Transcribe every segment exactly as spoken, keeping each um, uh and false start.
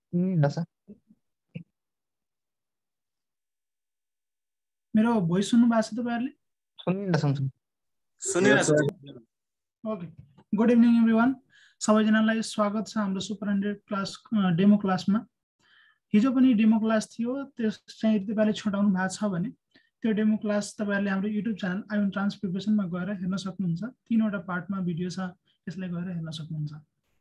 सुनिरहेछ मेरो भोइस सुन्नु भएको छ तपाईहरुले? सुनिरहेछ सुनिरहेछ। Okay, good evening everyone. सबैजनालाई स्वागत छ हाम्रो सुपर हन्ड्रेड क्लास डेमो क्लासमा। हिजो पनि डेमो क्लास थियो, त्यस चाहिँ तपाईले छुटाउनु भएको छ भने त्यो डेमो क्लास तपाईहरुले हाम्रो युट्युब च्यानल आइओन ट्रान्स प्रिपरेसनमा गएर हेर्न सक्नुहुन्छ। तीनवटा पार्टमा भिडियो छ, यसलाई गएर हेर्न सक्नुहुन्छ।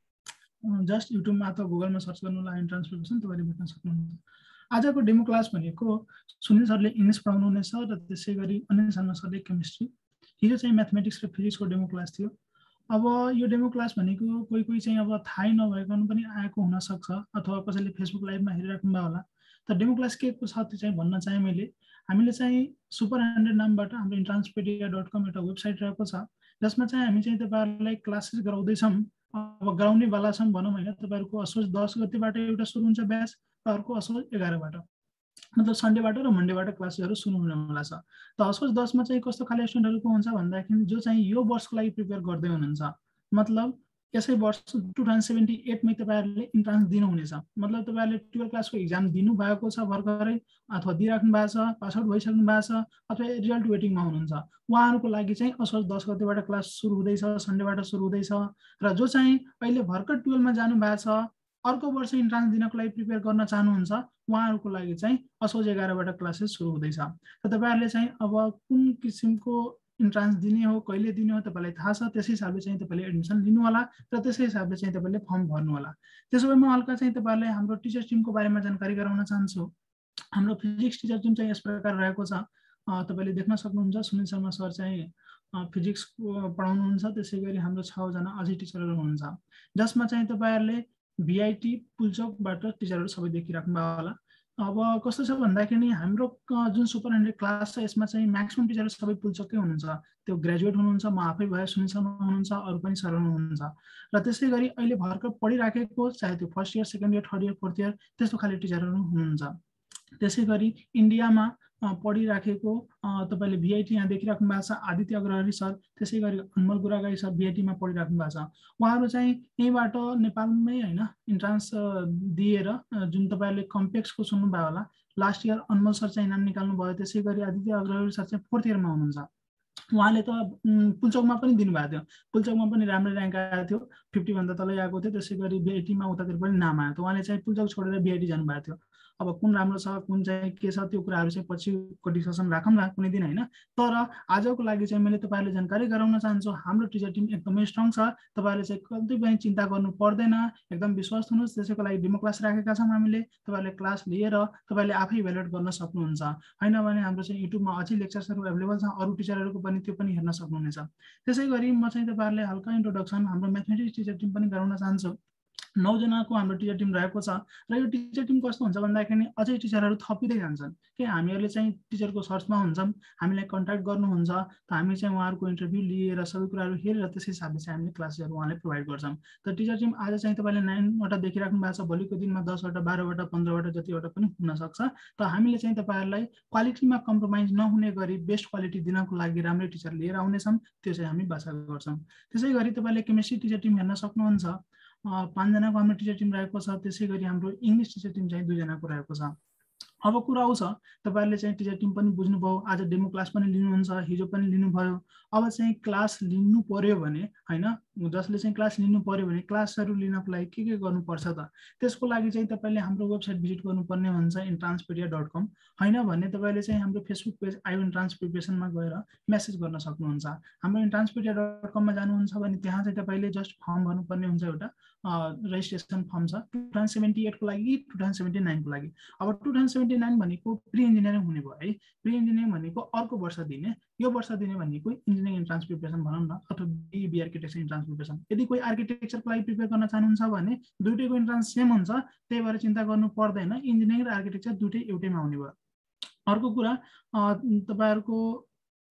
जस्ट युट्युबमा अथवा गुगलमा सर्च गर्नुलाई आइओन ट्रान्स प्रिपरेसन तपाईले भेट्न सक्नुहुन्छ। आजको डेमो क्लास भनेको सुनिल सरले इङ्ग्लिश पढाउनु हुनेछ र त्यसै गरी अनिल शर्मा सरले केमिस्ट्री। हिजो चाहिँ म्याथमेटिक्स र फिजिक्सको डेमो क्लास थियो। अब यो डेमो क्लास भनेको कोही कोही चाहिँ अब थाहै नभएको पनि आएको हुन सक्छ अथवा कसैले फेसबुक लाइभमा हेरिराख्नु भयो होला। त डेमो क्लास के को छ त्यो चाहिँ भन्न चाहे मैले। हामीले चाहिँ सुपर हन्ड्रेड नामबाट हाम्रो इन्ट्रान्सपेडिया डट कम एउटा वेबसाइट रहेको छ, जसमा चाहिँ हामी चाहिँ तपाईहरुलाई क्लासेस गराउँदैछौँ। अब गराउने वाला छौँ भनौँ हैन। तपाईहरुको असोज दस गतेबाट एउटा सुरु हुन्छ ब्याच, अर्को असोज एघारबाट, मतलब सन्डेबाट र मन्डेबाट क्लासेसहरु सुरु हुनेवाला छ। त असोज दस मा चाहिँ कस्तो खाले स्टुडेन्टहरुको हुन्छ भन्दाखेरि जो चाहिँ यो वर्षको लागि प्रिपेयर गर्दै हुनुहुन्छ, मतलब यसै वर्ष टु थाउजन्ड सेभेन्टी एट मै तपाईहरुले इन्ट्रान्स दिनु हुनेछ। मतलब तपाईहरुले ट्वेल्भ क्लासको एक्जाम दिनु भएको छ भर्खरै, अथवा दिइराख्नु भएको छ, पास आउट भइसक्नु भएको छ, अथवा रिजल्ट वेटिङमा हुनुहुन्छ, उहाँहरुको लागि चाहिँ असोज दस गतेबाट क्लास सुरु हुँदैछ, सन्डेबाट सुरु हुँदैछ। र जो चाहिँ अहिले भर्खर ट्वेल्भ मा जानु भएको छ, अर्को वर्ष इन्ट्रान्स दिनको लागि प्रिपेयर गर्न चाहनुहुन्छ, उहाँहरुको लागि चाहिँ असोज एघारबाट क्लासेस सुरु हुँदैछ। त तपाईहरुले चाहिँ अब कुन किसिमको इन्ट्रान्स दिने हो, कहिले दिने हो तपाईलाई थाहा छ। त्यसै हिसाबले चाहिँ तपाईले एडमिसन लिनु होला र त्यसै हिसाबले चाहिँ तपाईले फर्म भर्नु होला। त्यसो भए म हल्का चाहिँ तपाईहरुलाई हाम्रो टिचर टिमको बारेमा जानकारी गराउन चाहन्छु। हाम्रो फिजिक्स टिचर टिम चाहिँ यस प्रकार रहेको छ। तपाईले देख्न सक्नुहुन्छ सुनिल शर्मा सर चाहिँ फिजिक्स पढाउनुहुन्छ। त्यसै गरी हाम्रो छ जना अझै टिचरहरु हुनुहुन्छ, जसमा चाहिँ तपाईहरुले भिआइटी पुल्चोकबाट टिचरहरु सबै देखिराख्नु भयो होला। अब कस्तो छ भन्दाखेरि हाम्रो जुन सुपर हन्ड्रेड क्लास छ यसमा चाहिँ म्याक्सिमम टिचरहरु सबै पुल्चोककै हुनुहुन्छ। त्यो ग्रेजुएट हुनुहुन्छ, म आफै भए सुनिल शर्मा हुनुहुन्छ, अरु पनि सरहरु हुनुहुन्छ। र त्यसै गरी अहिले भर्खर पढिराखेको चाहे त्यो first year, second year, third year, fourth year त्यस्तो खाले टिचरहरु हुनुहुन्छ। त्यसै गरी इन्डियामा पढिराखेको तपाईले भिआइटी यहाँ देखिराख्नु भएको छ आदित्य अग्रहरी सर, त्यसै गरी अनमोल गुरागाई सर भिआइटीमा पढिराख्नु भएको छ। उहाँहरु चाहिँ यहीबाट नेपालमै हैन इन्ट्रान्स दिएर जुन तपाईहरुले कम्प्लेक्सको सुन्नु भयो होला, लास्ट इयर अनमोल सर चाहिँ नाम निकाल्नु भयो। त्यसै गरी आदित्य अग्रहरी सर चाहिँ फोर्थ इयरमा हुनुहुन्छ। उहाँले त पुल्चोकमा पनि दिनुभएको थियो, पुल्चोकमा पनि राम्रो र्याङ्क आएको थियो, फिफ्टी भन्दा तलै आएको थियो। त्यसै गरी भिआइटीमा उतातिर पनि नाम आयो थियो। उहाँले चाहिँ पुल्चोक छोडेर भिआइटी जानुभएको थियो। अब कुन राम्रो छ कुन चाहिँ के छ त्यो कुराहरु चाहिँ पछिको डिस्कसन राखौँला कुनै दिन हैन। तर आजको लागि चाहिँ मैले तपाईहरुलाई जानकारी गराउन चाहन्छु हाम्रो टिचर टिम एकदमै स्ट्रङ छ। तपाईहरुले चाहिँ कतै पनि चिन्ता गर्नु पर्दैन, एकदम विश्वास हुनुस्। त्यसैको लागि डेमो क्लास राखेका छौं हामीले। तपाईहरुले क्लास लिएर तपाईहरुले आफै इभ्यालुएट गर्न सक्नुहुन्छ। हैन भने हाम्रो चाहिँ युट्युबमा अझै लेक्चर्सहरु अवेलेबल छ, अरु टिचरहरुको पनि त्यो पनि हेर्न सक्नुहुनेछ। त्यसै गरी म चाहिँ तपाईहरुलाई हल्का इन्ट्रोडक्सन हाम्रो म्याथमेटिक्स टिचर टिम पनि गराउन चाहन्छु। नौ जनाको हाम्रो टिचर टिम रहेको छ र यो टिचर टिम कस्तो हुन्छ भन्दाखेरि अझै टिचरहरु थपिदै जान्छन् के हामीहरुले चाहिँ टिचरको सर्चमा हुन्छौं, हामीलाई कन्ट्याक्ट गर्नुहुन्छ, त हामी चाहिँ उहाँहरुको इन्टरभ्यु लिएर सबै कुराहरु हेरेर त्यसै हिसाबले चाहिँ हामीले क्लासेसहरु उहाँलाई प्रोवाइड गर्छौं। त टिचर टिम आज चाहिँ तपाईले नौ वटा देखिराख्नु भएको छ, भोलिको दिनमा दस वटा, बाह्र वटा, पन्ध्र वटा जतिवटा पनि हुन सक्छ। त हामीले चाहिँ तपाईहरुलाई क्वालिटीमा कम्प्रोमाइज नहुने गरी बेस्ट क्वालिटी दिनको लागि राम्रो टिचर लिएर आउनेछौं, त्यो चाहिँ हामी बाचा गर्छौं। त्यसै गरी तपाईले केमिस्ट्री टिचर टिम हेर्न सक्नुहुन्छ, पाँच जनाको हाम्रो टिचर टिम रहेको छ। त्यसै गरी हाम्रो इंग्लिश टिचर टिम चाहिँ दुई जनाको रहेको छ। अब कुरा आउँछ तपाईहरुले चाहिँ टिचर टिम पनि बुझ्नुभयो, आज डेमो क्लास पनि लिनुहुन्छ, हिजो पनि लिनुभयो। अब चाहिँ क्लास लिनु पर्यो भने हैन, जसले चाहिँ क्लास लिनु पर्यो भने क्लासहरु लिनको लागि के के गर्नुपर्छ त, त्यसको लागि चाहिँ तपाईले हाम्रो वेबसाइट भिजिट गर्नुपर्ने हुन्छ इन्ट्रान्सपेडिया डट कम। हैन भने तपाईले चाहिँ हाम्रो फेसबुक पेज आइओन ट्रान्स प्रिपरेसनमा गएर मेसेज गर्न सक्नुहुन्छ। हाम्रो इन्ट्रान्सपेडिया डट कम मा जानुहुन्छ भने त्यहाँ चाहिँ तपाईले जस्ट फर्म भर्नुपर्ने हुन्छ, एउटा रेजिस्ट्रेसन फर्म छ टु थाउजन्ड सेभेन्टी एट को लागि, टु थाउजन्ड सेभेन्टी नाइन को लागि। अब टु थाउजन्ड सेभेन्टी नाइन भनेको प्री इन्जिनियरिङ हुने भयो है। प्री इन्जिनियरिङ भनेको अर्को वर्ष दिने, यो वर्ष दिने भनेको इन्जिनियरिङ इन्ट्रान्स प्रिपरेसन भनौं न, अथवा B B architecture entrance preparation. यदि कोही आर्किटेक्चरको लागि प्रिपेयर गर्न चाहनुहुन्छ भने दुईटैको इन्ट्रान्स सेम हुन्छ, त्यही भएर चिन्ता गर्नु पर्दैन। इन्जिनियरिङ र आर्किटेक्चर दुईटै एउटैमा आउने भयो। अर्को कुरा तपाईहरुको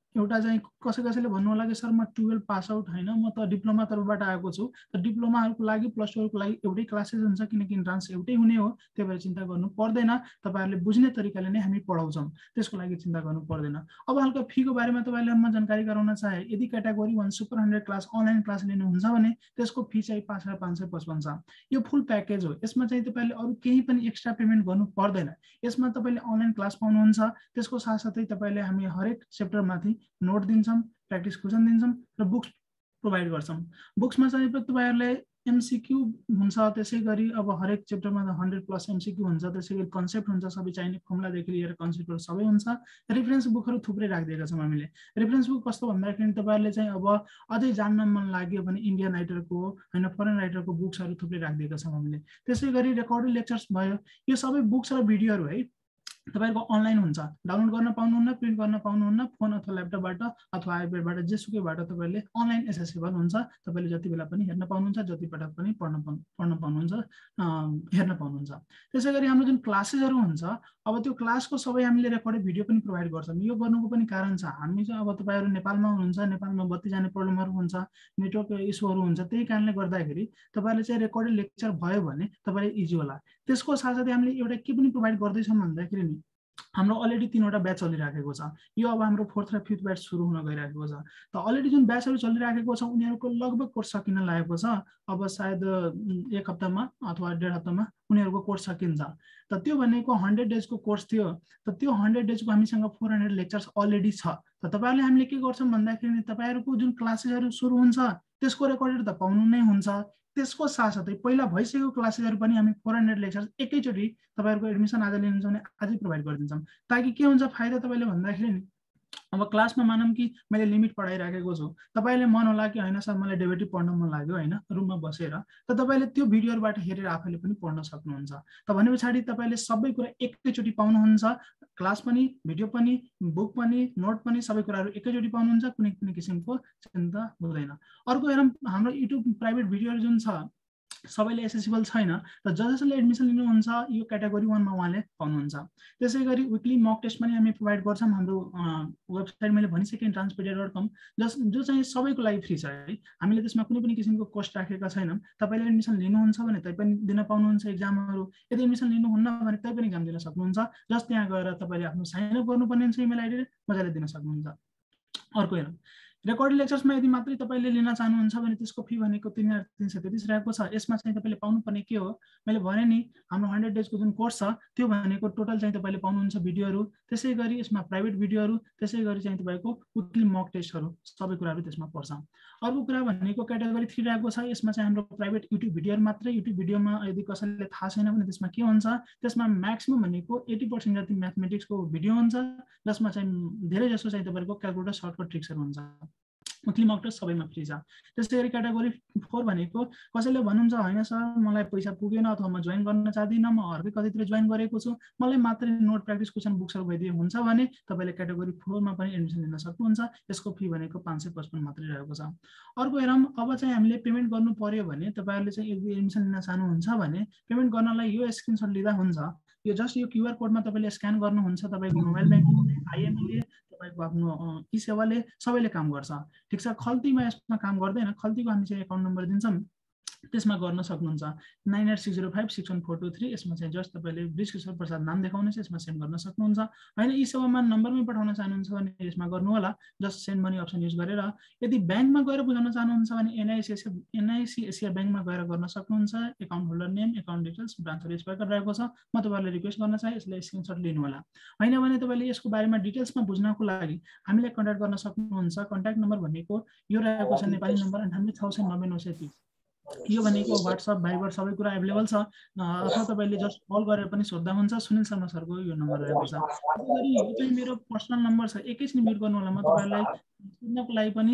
एउटा चाहिँ कसै कसैले भन्नु होला कि सर म ट्वेल्भ पास आउट हैन, म त डिप्लोमा तर्फबाट आएको छु। त डिप्लोमाहरुको लागि प्लस टू हरुको लागि एउटै क्लासेस हुन्छ किनकि इन्ट्रान्स एउटै हुने हो, त्यही भएर चिन्ता गर्नु पर्दैन। तपाईहरुले बुझ्ने तरिकाले नै हामी पढाउँछौं, त्यसको लागि चिन्ता गर्नु पर्दैन। अब हल्का फीको बारेमा तपाईहरुलाई म जानकारी गराउन चाहे, यदि category one super hundred class online class लिनुहुन्छ भने त्यसको फी चाहिँ पाँच हजार पाँच सय पचपन्न छ। यो फुल प्याकेज हो। यसमा चाहिँ तपाईले अरु केही पनि एक्स्ट्रा पेमेन्ट गर्नु पर्दैन। यसमा तपाईले अनलाइन क्लास पाउनुहुन्छ, त्यसको साथसाथै तपाईले हामी हरेक च्याप्टरमाथि नोट दिन्छौं, प्र्याक्टिस क्वेशन दिन्छौं र बुक्स प्रोभाइड गर्छौं। बुक्समा चाहिँ तपाईहरुले एमसीक्यू हुन्छ, त्यसैगरी अब हरेक च्याप्टरमा हन्ड्रेड प्लस एमसीक्यू हुन्छ, त्यसैगरी कन्सेप्ट हुन्छ, सबै चाहिने फर्मुलादेखि लिएर कन्सेप्टहरु सबै हुन्छ। रेफरेन्स बुकहरु थुप्रै राखिदिएका छौं हामीले। रेफरेन्स बुक कस्तो भन्दाखेरि तपाईहरुले चाहिँ अब अझै जान्न मन लाग्यो भने इन्डियन राइटरको हैन फरेन राइटरको बुक्सहरु थुप्रै राखिदिएका छौं हामीले। त्यसैगरी रेकर्डेड लेक्चर्स भयो, यो सबै बुक्स र भिडियोहरु है तपाईहरुको अनलाइन हुन्छ, डाउनलोड गर्न पाउनुहुन्न, प्रिन्ट गर्न पाउनुहुन्न, फोन अथवा ल्यापटपबाट अथवा आइप्याडबाट जेसुकैबाट तपाईले अनलाइन एसेसेबल हुन्छ। तपाईले जति बेला पनि हेर्न पाउनुहुन्छ, जति पटक पनि पढ्न पढ्न पाउनुहुन्छ, हेर्न पाउनुहुन्छ। त्यसैगरी हाम्रो जुन क्लासेसहरु हुन्छ, अब त्यो क्लासको सबै हामीले रेकर्डेड भिडियो पनि प्रोभाइड गर्छौं। यो गर्नुको पनि कारण छ, हामी चाहिँ अब तपाईहरु नेपालमा हुनुहुन्छ, नेपालमा बत्ती जाने प्रब्लमहरु हुन्छ, नेटवर्क इस्युहरु हुन्छ, त्यही कारणले गर्दाखेरि तपाईहरुले चाहिँ रेकर्डेड लेक्चर भयो भने तपाईलाई इजी होला। त्यसको साथसाथै हामीले एउटा के पनि प्रोभाइड गर्दै छौं भन्दाखेरि नि हाम्रो अलरेडी तीनवटा ब्याच चलिराखेको छ। यो अब हाम्रो फोर्थ र फिफ्थ ब्याच सुरु हुन गइराखेको छ। त अलरेडी जुन ब्याचहरु चलिराखेको छ उनीहरुको लगभग कोर्स सकिन लागेको छ। अब सायद एक हप्तामा अथवा डेढ हप्तामा उनीहरुको कोर्स सकिन्छ। त त्यो भनेको हन्ड्रेड डेजको कोर्स थियो। त त्यो हन्ड्रेड डेजको हामीसँग फोर हन्ड्रेड लेक्चर्स अलरेडी छ। त तपाईहरुले हामीले के गर्छौं भन्दाखेरि नि तपाईहरुको जुन क्लासेसहरु सुरु हुन्छ त्यसको रेकर्डेड त पाउनु नै हुन्छ। त्यसको साथसाथै पहिला भइसकेको क्लासेसहरु पनि हामी फोर हन्ड्रेड लेक्चर्स एकैचोटी तपाईहरुको एडमिसन आज लिनुहुन्छ भने आजै प्रोभाइड गरिदिन्छौं। ताकि के हुन्छ फाइदा तपाईले भन्दाखेरि नि अब क्लासमा मानौं कि मैले लिमिट पढाइराखेको छु, तपाईले मन होला कि हैन सर मलाई डेरिभेटिभ पढ्न मन लाग्यो हैन रुममा बसेर, त तपाईले त्यो भिडियोहरुबाट हेरेर आफैले पनि पढ्न सक्नुहुन्छ। त भनेपछि तपाईले सबै कुरा एकैचोटी पाउनुहुन्छ, क्लास पनि, भिडियो पनि, बुक पनि, नोट पनि, सबै कुराहरु एकैचोटी पाउनुहुन्छ। कुनै पनि किसिमको चिन्ता हुँदैन। अर्को हेरौं, हाम्रो युट्युब प्राइभेट भिडियोहरु जुन छ सबैले एसेसिबल छैन। त जसले एडमिसन लिनुहुन्छ यो क्याटेगोरी वन मा उहाँले पाउनुहुन्छ। त्यसैगरी विकली मक टेस्ट पनि हामी प्रोभाइड गर्छौं। हाम्रो वेबसाइट मैले भनिसके इन्ट्रान्सपिडिया डट कम जस जो चाहिँ सबैको लागि फ्री छ है। हामीले त्यसमा कुनै पनि किसिमको कोस्ट राखेका छैनौं। तपाईले एडमिसन लिनुहुन्छ भने तै पनि दिन पाउनुहुन्छ एक्जामहरु। यदि एडमिसन लिनुहुन्न भने तै पनि एक्जाम दिन सक्नुहुन्छ। जस त्यहाँ गएर तपाईले आफ्नो साइन अप गर्नुपर्ने हुन्छ इमेल आइडी मजाले दिन सक्नुहुन्छ। अर्को हेरौं, रेकर्डेड लेक्चर्समा यदि मात्रै तपाईले लिन चाहनुहुन्छ भने त्यसको फी भनेको तीन हजार तीन सय तेत्तीस रहेको छ। यसमा चाहिँ तपाईले पाउनुपर्ने के हो, मैले भने नि हाम्रो हन्ड्रेड डेजको जुन कोर्स छ त्यो भनेको टोटल चाहिँ तपाईले पाउनुहुन्छ भिडियोहरु, त्यसैगरी यसमा प्राइभेट भिडियोहरु, त्यसैगरी चाहिँ तपाईको विकली मक टेस्टहरु सबै कुराहरु त्यसमा पर्छ। अर्को कुरा भनेको क्याटेगोरी थ्री रहेको छ। यसमा चाहिँ हाम्रो प्राइभेट युट्युब भिडियोहरु मात्रै। युट्युब भिडियोमा यदि कसैले थाहा छैन भने त्यसमा के हुन्छ, त्यसमा म्याक्सिमम भनेको एटी पर्सेन्ट जति म्याथमेटिक्सको भिडियो हुन्छ, जसमा चाहिँ धेरै जसो चाहिँ तपाईको क्याल्कुलेटर सर्टकट ट्रिक्सहरु हुन्छ। विकली मक टेस्ट सबैमा फ्री छ। त्यसैगरी क्याटेगोरी फोर भनेको कसैले भन्नुहुन्छ हैन सर मलाई पैसा पुगेन अथवा म जोइन गर्न चाहदिन, म अर्कै कतैतिर जोइन गरेको छु, मलाई मात्रै नोट प्र्याक्टिस क्वेशन बुक्सहरु भइदिए हुन्छ भने तपाईले क्याटेगोरी फोर मा पनि एडमिसन लिन सक्नुहुन्छ। यसको फी भनेको पाँच सय पचपन्न मात्रै रहेको छ। अर्को हेरौं, अब चाहिँ हामीले पेमेन्ट गर्नु पर्यो भने तपाईहरुले चाहिँ यदि एडमिसन लिन चाहनुहुन्छ भने पेमेन्ट गर्नलाई यो स्क्रिनशट लिदा हुन्छ। यो जस्ट यो क्यूआर कोडमा तपाईले स्क्यान गर्नुहुन्छ। तपाईको मोबाइल ब्याङ्किङले, आइएमईले, तपाईको आफ्नो ई सेवाले सबैले काम गर्छ। ठीक छ। खल्तीमा यसमा काम गर्दैन। खल्तीको हामी चाहिँ एकाउन्ट नम्बर दिन्छौं, त्यसमा गर्न सक्नुहुन्छ। Nine eight six zero five six one four two three. यसमा चाहिँ जस्ट तपाईले ब्रिजकिशोर प्रसाद नाम देखाउनुहोस्, यसमा सेन्ड गर्न सक्नुहुन्छ। हैन ई सेवामा नम्बरमै पठाउन चाहनुहुन्छ भने यसमा गर्नु होला, just send money option use गरेर। यदि ब्याङ्कमा गएर बुझाउन चाहनुहुन्छ भने एनआईसीएससी एनआईसीएससी ब्याङ्कमा गएर गर्न सक्नुहुन्छ। Account holder name, account details, ब्रान्चहरु यसबाट रहेको छ। म तपाईहरुलाई रिक्वेस्ट गर्न चाहे यसलाई स्क्रिनशट लिनु होला। हैन भने तपाईले यसको बारेमा डिटेल्समा बुझ्नको लागि हामीलाई कन्ट्याक्ट गर्न सक्नुहुन्छ। कन्ट्याक्ट नम्बर भनेको यो रहेको छ, नेपाली नम्बर अन्ठानब्बे छ सय नब्बे नौ सय तीस। यो भनेको व्हाट्सएप, भाइबर सबै कुरा अवेलेबल छ। अथवा तपाईले जस्ट कल गरेर पनि सोध्दा हुन्छ। सुनिल शर्मा सरको यो नम्बर रहेको छ। त्यसैगरी यो चाहिँ मेरो पर्सनल नम्बर छ, एकैछिन म्युट गर्नु होला। म तपाईहरुलाई सुन्नको लागि पनि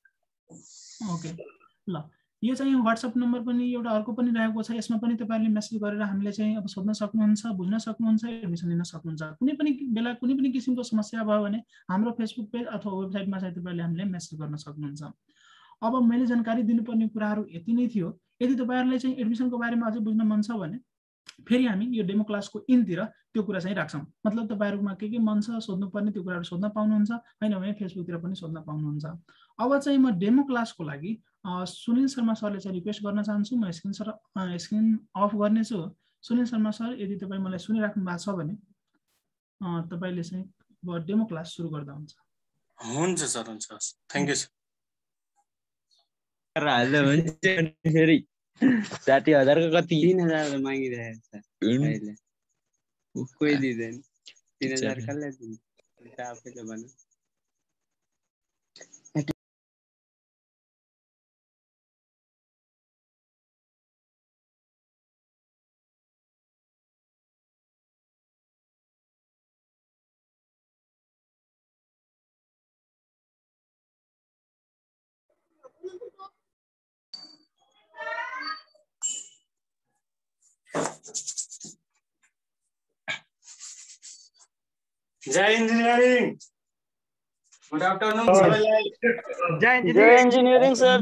ओके ल यो चाहिँ व्हाट्सएप नम्बर पनि एउटा अर्को पनि रहेको छ। यसमा पनि तपाईहरुले मेसेज गरेर हामीले चाहिँ अब सोध्न सक्नुहुन्छ, बुझ्न सक्नुहुन्छ, एडमिसन लिन सक्नुहुन्छ। कुनै पनि बेला कुनै पनि किसिमको समस्या भयो भने हाम्रो फेसबुक पेज अथवा वेबसाइटमा चाहिँ तपाईहरुले हामीले मेसेज गर्न सक्नुहुन्छ। अब मैले जानकारी दिनुपर्ने कुराहरु यति नै थियो। यदि तपाईहरुलाई चाहिँ एडमिसनको बारेमा अझै बुझ्न मन छ भने फेरि हामी यो डेमो क्लासको इनतिर त्यो कुरा चाहिँ राख्छौँ। मतलब तपाईहरुमा के के मन छ सोध्नु पर्ने त्यो कुराहरु सोध्न पाउनुहुन्छ, हैन भने फेसबुकतिर पनि सोध्न पाउनुहुन्छ। अब चाहिँ म डेमो क्लासको लागि सुनिल शर्मा सरले चाहिँ रिक्वेस्ट गर्न चाहन्छु। म स्क्रिन सर स्क्रिन अफ गर्ने छु। सुनिल शर्मा सर यदि तपाई मलाई सुनिराख्नु भएको छ भने तपाईले चाहिँ डेमो क्लास सुरु गर्दा हुन्छ। हुन्छ सर, हुन्छ। Thank you sir. हाल्दा हुन्छ फेरि साठी हजार को कति तीन हजार मागिरहेको छ अहिले कोही दिँदैन। तीन हजार कसले दिन्छ आफैले भन्नु। जय इंजीनियरिंग। गुड आफ्टरनून सबैलाई। जय इंजीनियरिंग सर।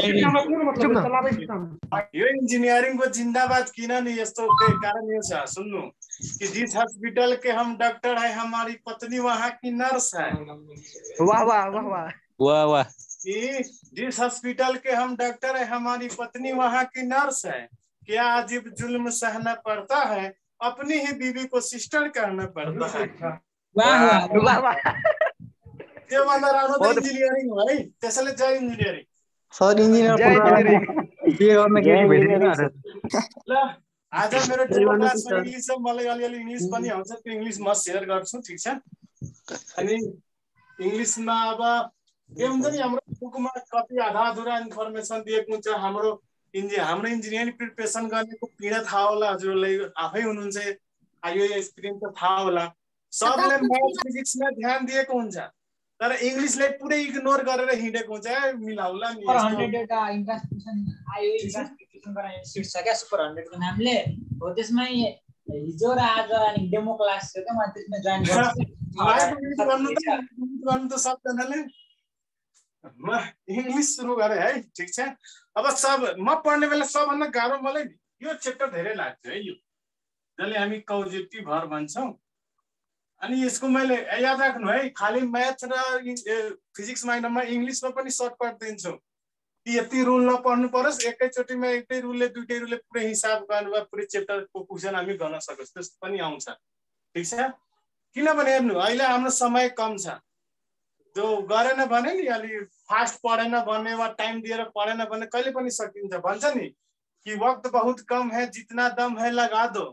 यो इंजीनियरिंग को जिंदाबाद किन नि यस्तो के कारण यो छ सुन्नु कि जिस हॉस्पिटल के हम डॉक्टर है हमारी पत्नी वहाँ की नर्स है। वाह वाह वाह वाह वाह वाह। कि जिस हॉस्पिटल के हम डॉक्टर है हमारी पत्नी वहाँ की नर्स है। क्या अजीब जुल्म सहना पड़ता है, अपनी ही बीवी को सिस्टर कहना पड़ता है। वाह वाह वाह वाह। त्यो भन्दा राम्रो त इन्जिनियरिङ हो है। त्यसैले जय इन्जिनियरिङ। सर इन्जिनियर के गर्न के भेटिदिनु ल आज मेरो डेमो क्लासमा इंग्लिश छ, मलाई अलिअलि इंग्लिश पनि आउँछ, त्यो इंग्लिश म शेयर गर्छु, ठीक छ। अनि इंग्लिशमा अब के हुन्छ नि हाम्रो बुकमा कति आधा अधुरा इन्फर्मेसन दिएको हुन्छ। हाम्रो इन्जि हाम्रो इन्जिनियरिङ प्रिपरेसन गर्नेको पीडा थाहा होला, हजुरलाई आफै हुनुहुन्छ, आयो एक्सपिरियन्स त थाहा होला। सबले म्याथ फिजिक्समा ध्यान दिएको हुन्छ तर इंग्लिशलाई पुरै इग्नोर गरेर हिँडेको हुन्छ। ए मिलाउला नि सुपर हन्ड्रेड एउटा इन्ट्रान्सक्रिप्सन आयो, इन्ट्रान्सक्रिप्सन गराउने सिट छ क्या सुपर हन्ड्रेड को नामले हो। त्यसमै हिजो र आज अनि डेमो क्लास छ क्या, म त्यसमा जोइन गर्छु। गर्नु त सबजनाले म इंग्लिश सुरु गरे है, ठीक छ। अब सब म पढ्ने बेला सबभन्दा गाह्रो मलाई यो च्याप्टर धेरै लाग्छ है, यो जसले हामी कौजेटिभ भर भन्छौँ। अनि यसको मैले याद राख्नु है, खाली मैथ र फिजिक्स माइनरमा इंग्लिशमा पनि सर्टकट दिन्छु कि यति रुल नपढ्नु परोस्, एकैचोटिमा एकै रुलले दुईटै रुलले पुरै हिसाब गर्नुभयो पुरै च्याप्टरको क्वेसन हामी गर्न सकोस्, त्यस्तो पनि आउँछ, ठीक छ। किनभने हेर्नु अहिले हाम्रो समय कम छ। जो गरेन भने नि अलि फास्ट पढेन भने वा टाइम दिएर पढेन भने कहिले पनि सकिन्छ। भन्छ नि कि वक्त बहुत कम है, जितना दम है लगा दो।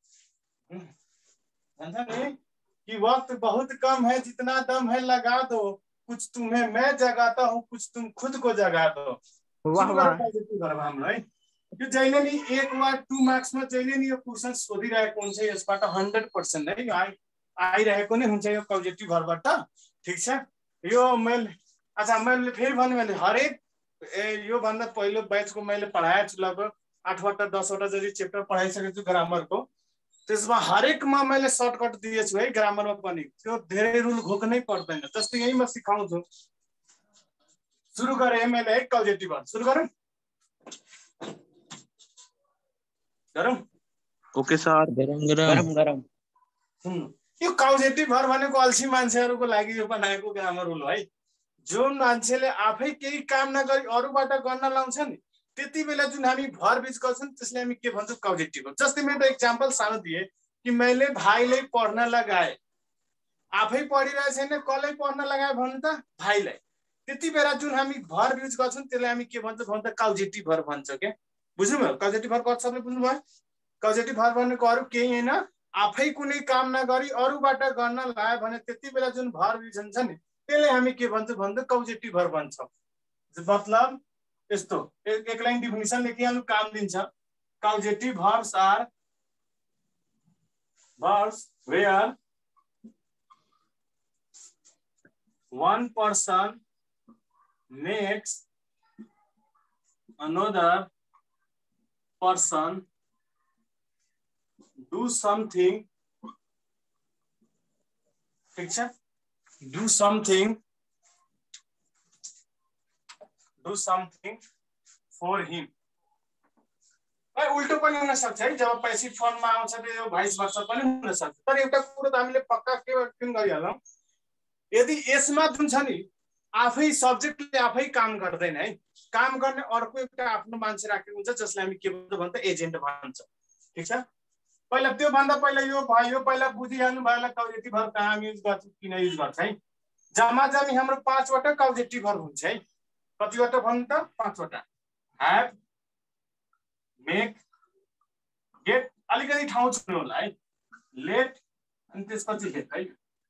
भन्छ नि कि वक्त बहुत कम है, जितना दम है लगा दो, कुछ तुम्हें मैं जगाता हूँ, कुछ तुम खुद को जगा दो। वाह वाह। हाम्रो है यो जहिले नि एक वा टू मार्क्समा जहिले नि यो क्वेसन सोधिरहेको हुन्छ, यसबाट हन्ड्रेड पर्सेन्ट है आइ आइरहेको नै हुन्छ यो कौजेटिभ भरबाट, ठीक छ। यो मैले अच्छा मैले फेरि भने मैले हरेक ए यो भन्दा पहिलो ब्याचको मैले पढाएको छु, लगभग आठवटा दसवटा जति च्याप्टर पढाइसकेको छु ग्रामरको। त्यसमा हरेकमा मैले सर्टकट दिएछु है, ग्रामरमा पनि त्यो धेरै रुल घोक्नै पर्दैन। जस्तै यही म सिकाउँछु। सुरु गरेँ मैले है कौजेटिभ भर, सुरु गरौँ गरौँ ओके सर, गरम गरम गरम। यो कौजेटिभ भर भनेको अल्छी मान्छेहरूको लागि यो बनाएको ग्रामर रुल है। जुन मान्छेले आफै केही काम नगरी अरूबाट गर्न लाउँछ नि, त्यति बेला जुन हामी भर बीज गर्छौं त्यसले हामी के भन्छौं कौजेटिभ भर। जस्तै मैले एक्जाम्पल सानो दिए कि मैले भाइले पढ्न लगाए, आफै पढिरहेको छैन कसले पढ्न लगाए भन्नु त भाइलाई। त्यति बेला जुन हामी भर युज गर्छौं त्यसलाई हामी के भन्छौं भन्दा कौजेटिभ भर भन्छ के। बुझ्नुभयो कौजेटिभ भर कति सबले बुझ्नुभयो? कौजेटिभ भर भनेको अरु केही हैन, आफै कुनै काम नगरी अरूबाट गर्न लाए भने त्यति बेला जुन भर युज हुन्छ नि त्यसले हामी के भन्छौं भन्दा कौजेटिभ भर भन्छौं। मतलब यस्तो एक, एक लाइन डेफिनेसन लेखिहाल्नु काम दिन्छ। कौजेटिभ verbs are verbs where one person makes another person do something, ठीक छ, do something do something for him। उल्टो पनि हुन सक्छ है, जब पैसिभ फर्ममा आउँछ त्यो भाइस वर्सा पनि हुन सक्छ। तर एउटा कुरो त हामीले पक्का के किन गरिहालौँ, यदि यसमा जुन छ नि आफै सब्जेक्टले आफै काम गर्दैन है, काम गर्ने अर्को एउटा आफ्नो मान्छे राखेको हुन्छ जसलाई हामी के भन्छ भन्छ एजेन्ट भन्छ। ठिक छ, पहिला त्यो भन्दा पहिला यो भयो, यो पहिला बुझिहाल्नु भयो कौजेटिभ भर्ब कहाँ युज गर्छ किन युज गर्छ है। जम्मा जम्मी हाम्रो पाँचवटा कौजेटिभ भर्ब हुन्छ है। कतिवटा भन्नु त? पाँचवटा। ह्याभ, मेक, गेट, अलिकति ठाउँ छुट्नु होला है, लेट अनि त्यसपछि हेट है।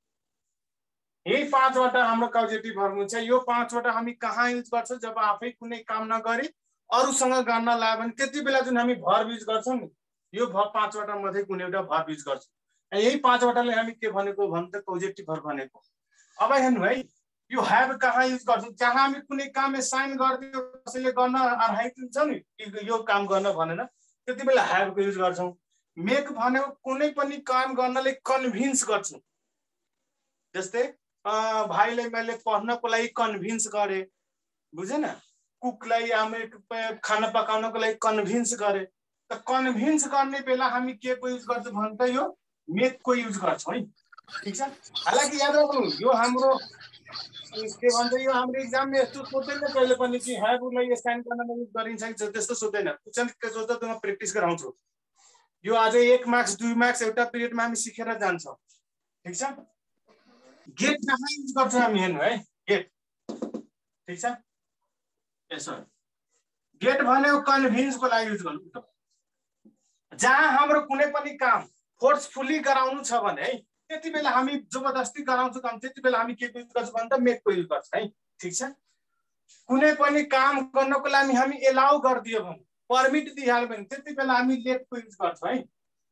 यही पाँचवटा हाम्रो कौजेटिभ भर्ब हुन्छ। यो पाँचवटा हामी कहाँ युज गर्छौँ? जब आफै कुनै काम नगरी अरूसँग गर्न लाग्यो भने त्यति बेला जुन हामी भर्ब युज गर्छौँ नि, यो भर्ब पाँचवटा मध्ये कुनै एउटा भर्ब युज गर्छौँ। यही पाँचवटाले हामी के भनेको भन्नु त? कौजेटिभ भर्ब भनेको। अब हेर्नु है, यो ह्याभ कहाँ युज गर्छौँ? जहाँ हामी कुनै काम एसाइन गरिदियो कसैले गर्न अर्हाइट हुन्छ नि, यो काम गर्न भनेर त्यति बेला ह्याभको युज गर्छौँ। मेक भनेको कुनै पनि काम गर्नले कन्भिन्स गर्छौँ। जस्तै भाइलाई मैले पढ्नको लागि कन्भिन्स गरेँ, बुझेन? कुकलाई हामी खाना पकाउनको लागि कन्भिन्स गरेँ। त कन्भिन्स गर्ने बेला हामी के को युज गर्छौँ भने त यो मेकको युज गर्छौँ है। ठिक छ, हालाकि याद राख्नु यो हाम्रो के भन्छ, यो हाम्रो इक्जामले यस्तो सोध्दैन कहिले पनि कि ह्याभलाई एसाइन गर्नमा युज गरिन्छ कि त्यस्तो सोध्दैन। के सोध्छ त म प्र्याक्टिस गराउँछु। यो आज एक मार्क्स दुई मार्क्स एउटा पिरियडमा हामी सिकेर जान्छौँ। ठिक छ, गेट कहाँ युज गर्छौँ हामी हेर्नु है, गेट। ठिक छ, यसो गेट भनेको कन्भिन्सको लागि युज गर्नु। जहाँ हाम्रो कुनै पनि काम फोर्सफुली गराउनु छ भने है त्यति बेला हामी जबरजस्ती गराउँछौँ काम, त्यति बेला हामी के युज गर्छौँ भने त मेकको युज गर्छ है। ठिक छ, कुनै पनि काम गर्नको लागि हामी एलाउ गरिदियो भने, पर्मिट दिइहाल्यो भने त्यति बेला हामी लेटको युज गर्छौँ है।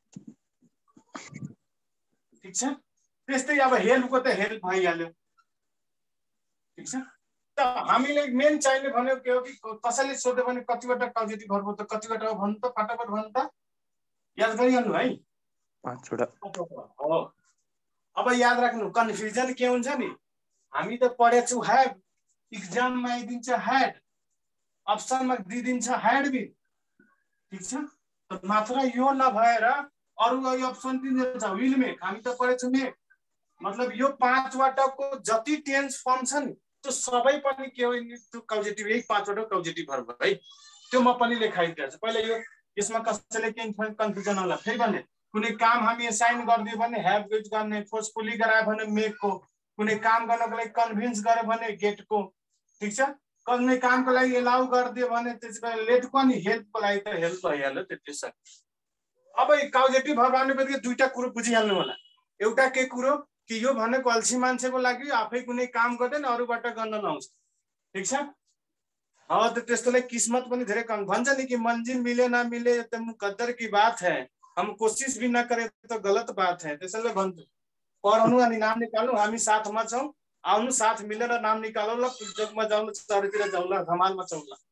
ठिक छ, त्यस्तै अब हेल्पको त हेल्प भइहाल्यो। ठिक छ, त हामीले मेन चाहिने भनेको के हो कि कसैले सोध्यो भने कतिवटा कौजेटिभ भर्ब त कतिवटा हो भन्नु त? फटाफट भन्नु त, याद गरिहाल्नु है। पाँचवटा हो। अब याद राख्नु, कन्फ्युजन के हुन्छ नि, हामी त पढेछौँ ह्याभ, इक्जाममा आइदिन्छ ह्याड, अप्सनमा दिइदिन्छ ह्याड बी। ठिक छ, मात्र यो नभएर अरू अप्सन दिन्छ विल मेक, हामी त पढेछौँ मेक। मतलब यो पाँचवटाको जति टेन्स फर्म छ नि त्यो सबै पनि के हो, त्यो कौजेटिभ, यही पाँचवटा कौजेटिभ भर्ब है। त्यो म पनि लेखाइदिएको छु। पहिला यो यसमा कसैले केही कन्फ्युजन होला फेरि भने, कुनै काम हामी एसाइन गरिदियो भने ह्याभ युज गर्ने, फोर्सफुली गरायो भने मेकको, कुनै काम गर्नको लागि कन्भिन्स गर्यो भने गेटको। ठिक छ, कुनै कामको लागि एलाउ गरिदियो भने त्यसको लेटको, अनि हेल्पको लागि त हेल्प भइहाल्यो त्यति सक्यो। अब कौजेटिभ भर्ब आउने बित्तिकै दुईटा कुरो बुझिहाल्नु होला। एउटा के कुरो कि यो भनेको अल्छी मान्छेको लागि आफै कुनै काम गर्दैन अरूबाट गर्न लाउँछ। ठिक छ, अब त त्यस्तोलाई किस्मत पनि धेरै कम भन्छ नि कि मन्जिल मिले ना मिले त मुकद्दर की बात है, हम कोशिश भी न करे तो गलत बात है। त्यसैले भन्छु पढ्नु अनि नाम निकाल्नु, हामी साथमा छौँ, आउनु साथ मिलेर नाम निकालौ ल, पुस्तकमा जाउँ, चारैतिर जाउँ ल, धमालमा जाउँ ल।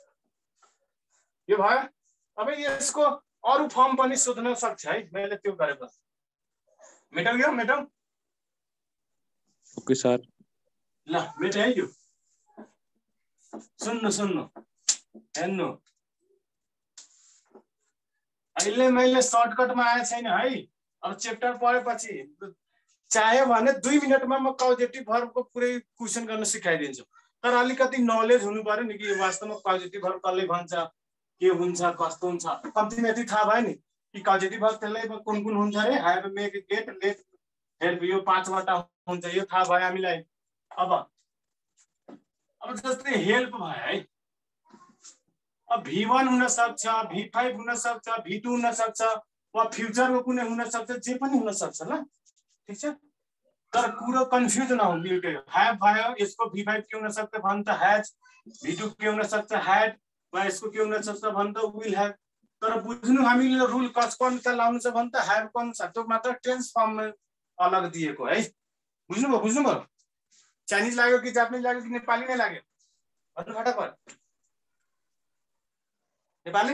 यो भयो। अब यसको अरू फर्म पनि सोध्न सक्छ है, मैले त्यो गरेपछि मेटाउ यो मेटाउ। ओके सर, ल मेटाइयो। सुन्नु सुन्नु हेर्नु, अहिले मैले सर्टकटमा आए छैन है। अब च्याप्टर पढेपछि चाह्यो भने दुई मिनटमा म कौजेटिभ भर्बको पुरै क्वेसन गर्न सिकाइदिन्छु। तर अलिकति नलेज हुनु पर्यो नि कि वास्तवमा कौजेटिभ भर्ब कसले भन्छ, के हुन्छ, कस्तो हुन्छ। कम्तीमा यति थाहा भयो नि कि कौजेटिभ भर्ब त्यसलाई कुन कुन हुन्छ अरे, have, make, get, let, help, यो पाँचवटा हुन्छ, यो थाहा भयो हामीलाई। अब अब जस्तै हेल्प भयो है, अब भी वन हुन सक्छ, भी फाइभ हुन सक्छ, भी टू हुन सक्छ, वा फ्युचरको कुनै हुन सक्छ, जे पनि हुन सक्छ ल। ठिक छ, तर कुरो कन्फ्युज नहुनु। ह्याभ भयो, यसको भी फाइभ के हुन सक्छ भन् त ह्याज, भी टू के हुन सक्छ ह्याड, वा यसको के हुन सक्छ भन् त विल ह्याभ। तर बुझ्नु हामीले रुल कसको अनुसार लाउनु छ भन् त ह्याभको अनुसार, त्यो मात्र टेन्स फर्ममा अलग दिएको है। बुझ्नुभयो बुझ्नुभयो? चाइनिज लाग्यो कि जापानिज लाग्यो कि नेपाली नै लाग्यो भन्नु फटाफट। नेपाली?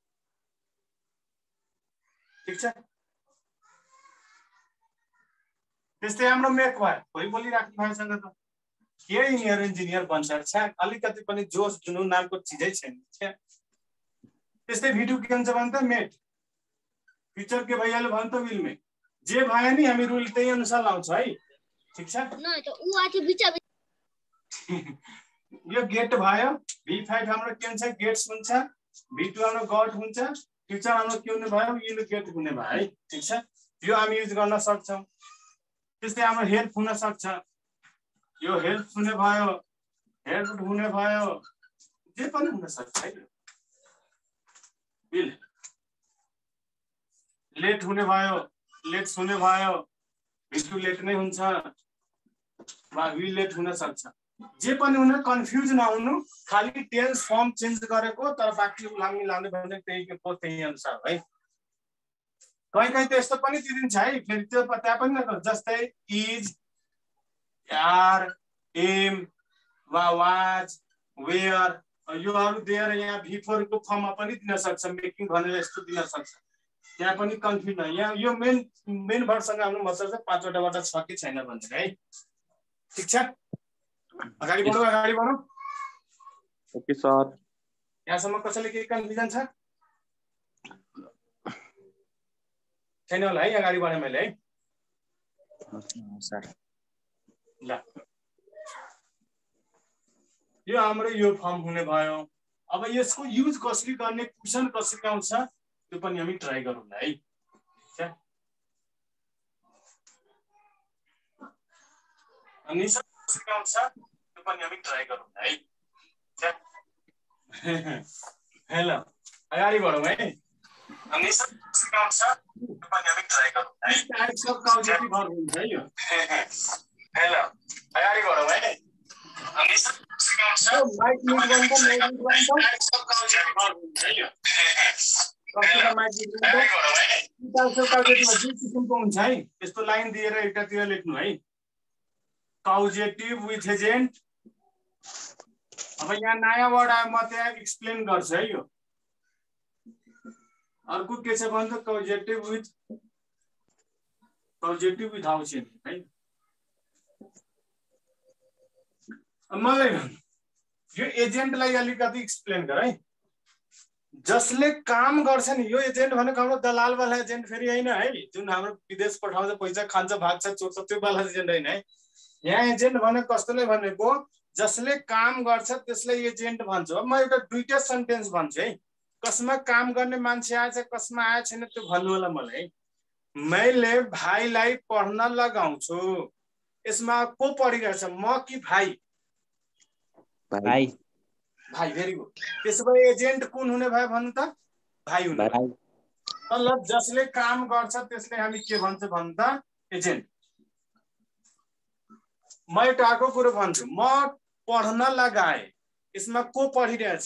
ठिक छ, त्यस्तै हाम्रो मेक भयो, कोही बोलिराख्नु भएसँग त के इन्जिनियर इन्जिनियर बन्छ, छ्या अलिकति पनि जोस जुनू नामको चिजै छैन। त्यस्तै भी टू के हुन्छ भने त मेट फ्युचर के भइहाल्यो भने त विल मेट जे भयो नि हामी रुल त्यही अनुसार लाउँछ है ठीक छ यो गेट भयो भी फाइभ हाम्रो के हुन्छ गेट्स हुन्छ भी टू हाम्रो गट हुन्छ फ्युचर हाम्रो के हुने भयो विल गेट हुने भयो है ठीक छ यो हामी युज गर्न सक्छौं त्यस्तै हाम्रो हेल्प हुन सक्छ यो हेल्प हुने भयो हेल्प हुने भयो जे पनि हुन सक्छ है विल लेट हुने भयो लेट्स हुने भयो भी टू लेट नै हुन्छ वा विल लेट हुन सक्छ जे पनि हुन कन्फ्युज नहुनु खाली टेन्स फर्म चेन्ज गरेको तर बाँकी उलामी लाउने भने त्यही के पो त्यही अनुसार है कहीं कहीं त यस्तो पनि दिन्छ है फेरि त्यो त्यहाँ पनि न जस्तै इज आर एम वा वाज वेयर यो अरु देयर यहाँ भी फोर को फर्ममा पनि दिन सक्छ मेकिङ भनेर यस्तो दिन सक्छ त्यहाँ पनि कन्फ्युज न यहाँ यो मेन मेन वर्डसँग हाम्रो मतलब चाहिँ पाँचवटाबाट छ कि छैन भन्छ है ठीक छ अगाडि बढौ अगाडि बढौ ओके सर यहाँसम्म कसैले के कन्फ्युजन छ छैन होला है अगाडि बढे मैले है सर ल यो हाम्रो यो फर्म हुने भयो अब यसको युज कसरी गर्ने क्वेशन कसरी आउँछ त्यो पनि हामी ट्राई गरौँ है अनि कसरी आउँछ त्यो पनि हामी ट्राई गरौँ है हेलो अगाडि बढौँ है अनि कसरी आउँछ त्यो पनि हामी ट्राई गरौँ है टाइप्स अफ काउजेटिभ भर्ब हुन्छ है यो हेलो अगाडि बढौँ है अनि कसरी आउँछ माइक म्युट गर्नु mic mute types of causative verb हुन्छ है यो कतिका माइक म्युट गर्नु टाइप्स अफ काउजेटिभ दुई किसिमको हुन्छ है यस्तो लाइन दिएर एकातिर लेख्नु है काउजेटिभ विथ एजेन्ट अब यहाँ नयाँ वर्ड आयो म त्यहाँ एक्सप्लेन गर्छु है यो अर्को के छ भने त causative with causative without agent है मलाई यो एजेन्टलाई अलिकति एक्सप्लेन गर है जसले काम गर्छ नि यो एजेन्ट भनेको हाम्रो दलाल वाला एजेन्ट फेरि हैन है जुन हाम्रो विदेश पठाउँछ पैसा खान्छ भाग्छ चोर्छ त्यो वाला एजेन्ट हैन है यहाँ एजेन्ट भनेको कस्तोले भनेको जसले काम गर्छ त्यसलाई एजेन्ट भन्छ अब म एउटा दुईटा सेन्टेन्स भन्छु है कसमा काम गर्ने मान्छे आएछ कसमा आए छैन त्यो भन्नु होला मलाई मैले भाइलाई पढ्न लगाउँछु यसमा को पढिरहेछ म कि भाइ भाइ भाइ भेरी गुड त्यसो भए एजेन्ट कुन हुने भयो भन्नु त भाइ हुने भयो मतलब जसले काम गर्छ त्यसले हामी के भन्छ भन्नु त एजेन्ट म एउटा अर्को कुरो भन्छु म पढ्न लगाए यसमा को पढिरहेछ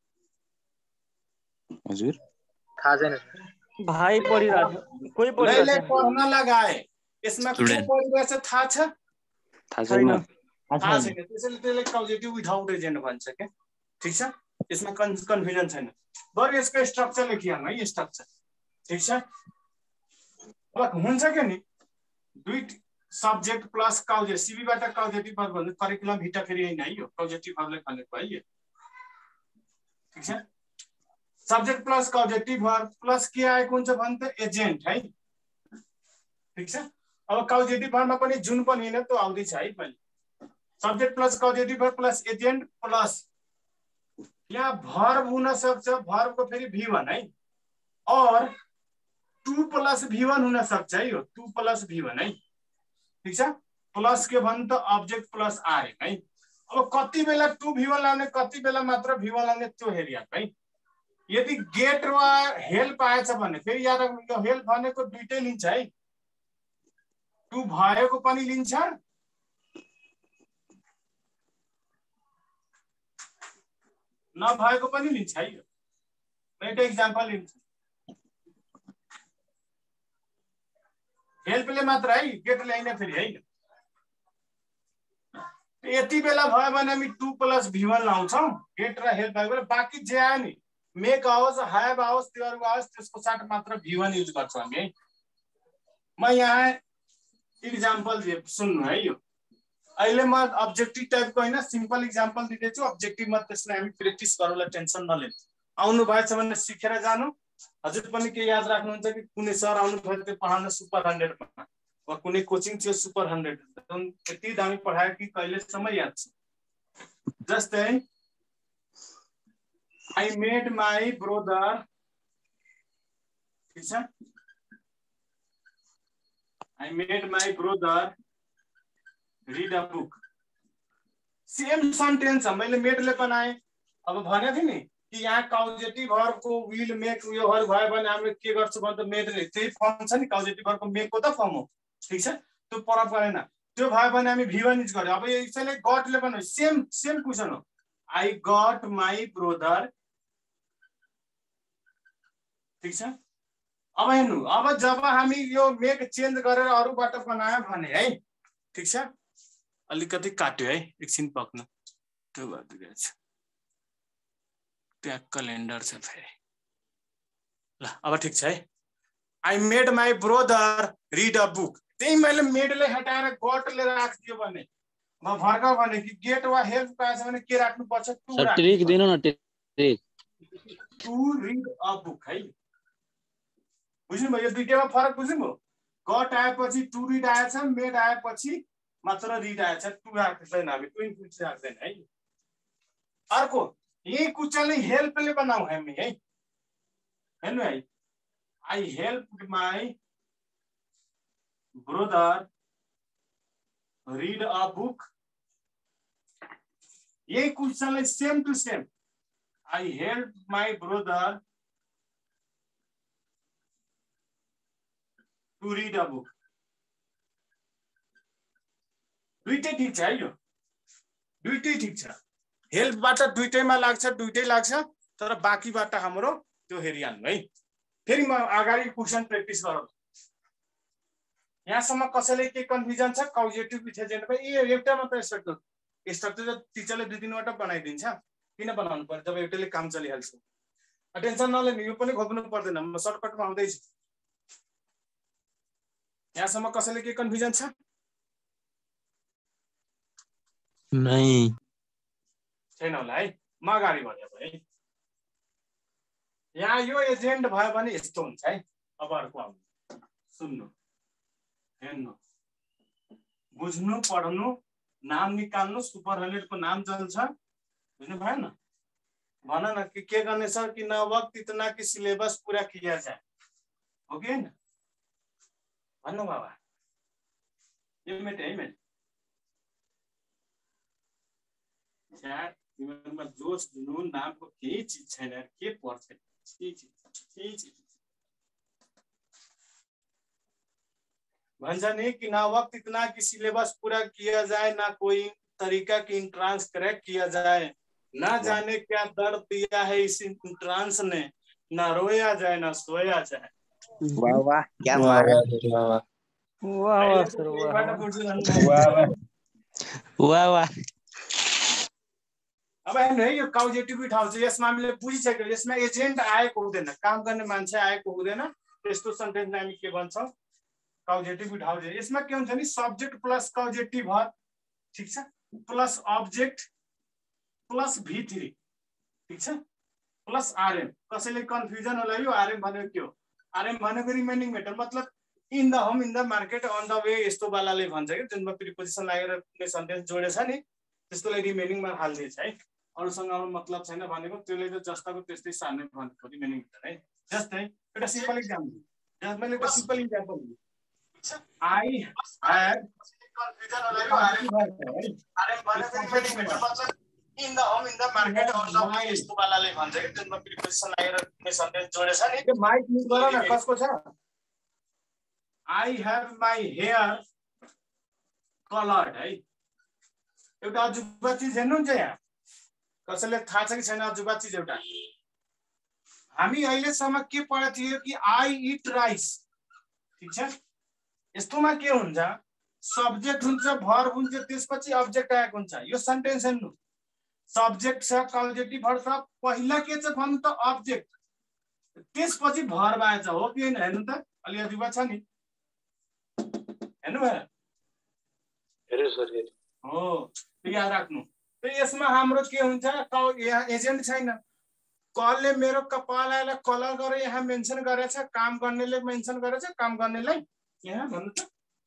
हजुर थाहा छैन भाइ पढिरहेछ कोही मैले पढिरहेछ पढ्न लगाए यसमा को पढिरहेछ थाहा छ थाहा छैन थाहा छैन त्यसैले त्यसले काउजेटिभ विथआउट एजेन्ट भन्छ क्या ठीक छ यसमा कन्फ्युजन छैन बरु यसको स्ट्रक्चर लेखिहाल्नु है स्ट्रक्चर ठीक छ अब हुन्छ के नि दुई सब्जेक्ट प्लस काउजेटिभ सिबीबाट काउजेटिभ भर्ब भन्नु करिकुलम भिटा फेरि हैन है यो काउजेटिभ भर्बले भनेको है यो ठीक छ subject plus causative verb plus के आएको हुन्छ भने त एजेन्ट है ठीक छ अब काउजेटिभ भर्बमा पनि जुन पनि हैन त्यो आउँदै छ है पनि subject plus causative verb plus agent plus यहाँ भर्ब हुन सक्छ भर्बको फेरि भी वन है और टू प्लस भी वन हुन सक्छ है यो टू प्लस भी वन है ठीक छ प्लस के भन्नु त अब्जेक्ट प्लस आरएम है अब कति बेला टू भी वन लाउने कति बेला मात्र भी वन लाउने त्यो हेरिहाल्नु है यदि गेट वा हेल्प आएछ भने फेरि याद राख्नु यो हेल्प भनेको दुईटै लिन्छ है टू भएको पनि लिन्छ नभएको पनि लिन्छ है यो एउटा एक्जाम्पल लिन्छ हेल्पले मात्र है गेटले हैन फेरि है यति बेला भयो भने हामी टू प्लस भी वन लाउँछौं गेट र हेल्प भएको बेला बाँकी जे आयो नि मेक आओस् हैव आओस् त्योहरु आओस् त्यसको साथ मात्र भी वन युज गर्छौं हामी है म यहाँ एक्जाम्पल दिए सुन्नु है यो अहिले म अब्जेक्टिभ टाइपको हैन सिम्पल एक्जाम्पल दिदैछु अब्जेक्टिभमा त्यसलाई हामी प्र्याक्टिस गरौँला टेन्सन नलिनु आउनु भएछ भने सिकेर जानु। हजुर पनि के याद राख्नुहुन्छ कि कुनै सर आउनु भयो त्यो पढाउन सुपर हन्ड्रेडमा वा कुनै कोचिङ थियो सुपर हन्ड्रेड यति दामी पढायो कि कहिलेसम्म याद छ। जस्तै I made my brother, I made my brother read a book. Same sentence मैले मेडले बनाए। अब भनेको थिएँ नि कि यहाँ काउजेटिभ भर्बको विल मेक योहरू भयो भने हामीले के गर्छु भन्दा मेडले त्यही फर्म छ नि काउजेटिभ भर्बको मेकको त फर्म हो। ठीक छ, त्यो परब गरेन। त्यो भयो भने हामी भी वन युज गर्यो। अब यसैले गटले बनायो सेम सेम क्वेसन हो। I got my brother. ठीक छ, अब हेर्नु अब जब हामी यो मेक चेन्ज गरेर अरूबाट बनायो भने है, ठीक छ, अलिकति काट्यो है, एकछिन पक्नु। त्यो भइदिएको छ त्यहाँ क्यालेन्डर छ फेरि। ल अब ठिक छ है। I made my brother read a book. त्यही मैले मेडले हटाएर गटले राखिदियो भने म भर्खर भने कि गेट वा हेल्प पाएछ भने के राख्नु पर्छ? टु राख्नु। ट्रिक दिनु न, trick. To read a book है, बुझ्नुभयो? यो दुईटैमा फरक बुझ्नुभयो? गट आएपछि टु रिड आएछ, मेड आएपछि मात्र रिड आएछ, टु राख्दैन हामी, टु इन्क्लुड राख्दैन है। अर्को यही कुचाले हेल्पले बनाऊ हामी है, हेर्नु है। I help my brother read a book. यही कुचाले same to same I help my brother to read a book. दुईटै ठिक छ है, यो दुईटै ठिक छ। हेल्पबाट दुईटैमा लाग्छ, दुईटै लाग्छ, तर बाँकीबाट हाम्रो त्यो हेरिहाल्नु है। फेरि म अगाडि क्वेसन प्र्याक्टिस गरौँ। यहाँसम्म कसैले के कन्फ्युजन छ? काउजेटिभ विथ ए एउटा मात्र स्ट्रक्चर स्ट्रक्चर टिचरले दुई तिनवटा बनाइदिन्छ, किन बनाउनु पर्यो जब एउटैले काम चलिहाल्छ। टेन्सन नलिनु, यो पनि खोज्नु पर्दैन, म सर्टकटमा आउँदैछु। यहाँसम्म कसैले के कन्फ्युजन छ? नहीं छैन होला है, म अगाडि बढेको है। यहाँ यो एजेन्ट भयो भने यस्तो हुन्छ है। अब अर्को आउनु, सुन्नु, हेर्नु, बुझ्नु, पढ्नु, नाम निकाल्नु। सुपर हन्ड्रेडको नाम चल्छ, बुझ्नु भएन? भन न कि के गर्ने सर कि न वक्त इतना कि सिलेबस पूरा किया जाए, हो कि होइन? भन्नु बाबा, यो मेटे है मेटे दिमागमा जोस दिनु, नामको केही चिज छैन, के पर्छ? भन्छ नि कि ना वक्त इतना कि सिलेबस पूरा किया जाए, ना कोई तरीका की इंट्रांस क्रैक किया जाए, ना जाने क्या दर्द दिया है इस इंट्रांस ने, ना रोया जाए ना सोया जाए। वाह वाह, क्या मारा वाह वाह सर, वाह वाह वाह। अब हेर्नु है, यो काउजेटिभ ठाउँ छ। यसमा हामीले बुझिसक्यो, यसमा एजेन्ट आएको हुँदैन, काम गर्ने मान्छे आएको हुँदैन। त्यस्तो सेन्टेन्समा हामी के भन्छौँ? काउजेटिभ ठाउँ छ। यसमा के हुन्छ नि, सब्जेक्ट प्लस काउजेटिभ भर्ब, ठीक छ, plus object plus V three, ठीक छ, प्लस आरएम। कसैले कन्फ्युजन होला यो आरएम भनेको के हो? आरएम भनेको रिमेनिङ मेटर, मतलब in the home, in the market, on the way, यस्तो वालाले भन्छ कि जुनमा प्रिपोजिसन लागेर कुनै सेन्टेन्स जोडेछ नि त्यस्तोलाई रिमेनिङमा हाल्दिन्छ है। अरूसँग मतलब छैन भनेको त्यसले त जस्ताको त्यस्तै सार्ने भनेको रिमेनिङ मेटर है। जस्तै एउटा सिम्पल इक्जाम्पल, मैले एउटा सिम्पल इक्जाम्पल दिएँ। आई ह्याड कन्फ्युजन होला यो आरएम भनेको है, आरएम भनेको रिमेनिङ मेटर, मतलब in the home, in the market, on the way, यस्तो वालाले भन्छ कि जुनमा प्रिपोजिसन लागेर कुनै सेन्टेन्स जोडेछ नि। त्यो माइक युज गर न, कसको छ? I have my hair coloured है। एउटा अजुबा चिज हेर्नुहुन्छ यहाँ, कसैले थाहा छ कि छैन? अजुबा चिज एउटा हामी अहिलेसम्म के पढेको थियो कि आई इट राइस, ठिक छ। यस्तोमा के हुन्छ? सब्जेक्ट हुन्छ, भर्ब हुन्छ, त्यसपछि अब्जेक्ट आएको हुन्छ। यो सेन्टेन्स हेर्नु, सब्जेक्ट छ, काउजेटिभ भर्ब छ, पहिला के छ भन्नु त अब्जेक्ट, त्यसपछि भर्ब आएछ, हो कि होइन? हेर्नु त, अलि अजुबा छ नि, हेर्नु भएन? हेर्नु सर, हो, त्यो याद राख्नु। त्यो यसमा हाम्रो के हुन्छ? यहाँ एजेन्ट छैन, कलले मेरो कपाललाई कलर गरेर यहाँ मेन्सन गरेछ, काम गर्नेले मेन्सन गरेछ, काम गर्नेलाई यहाँ भन्नु त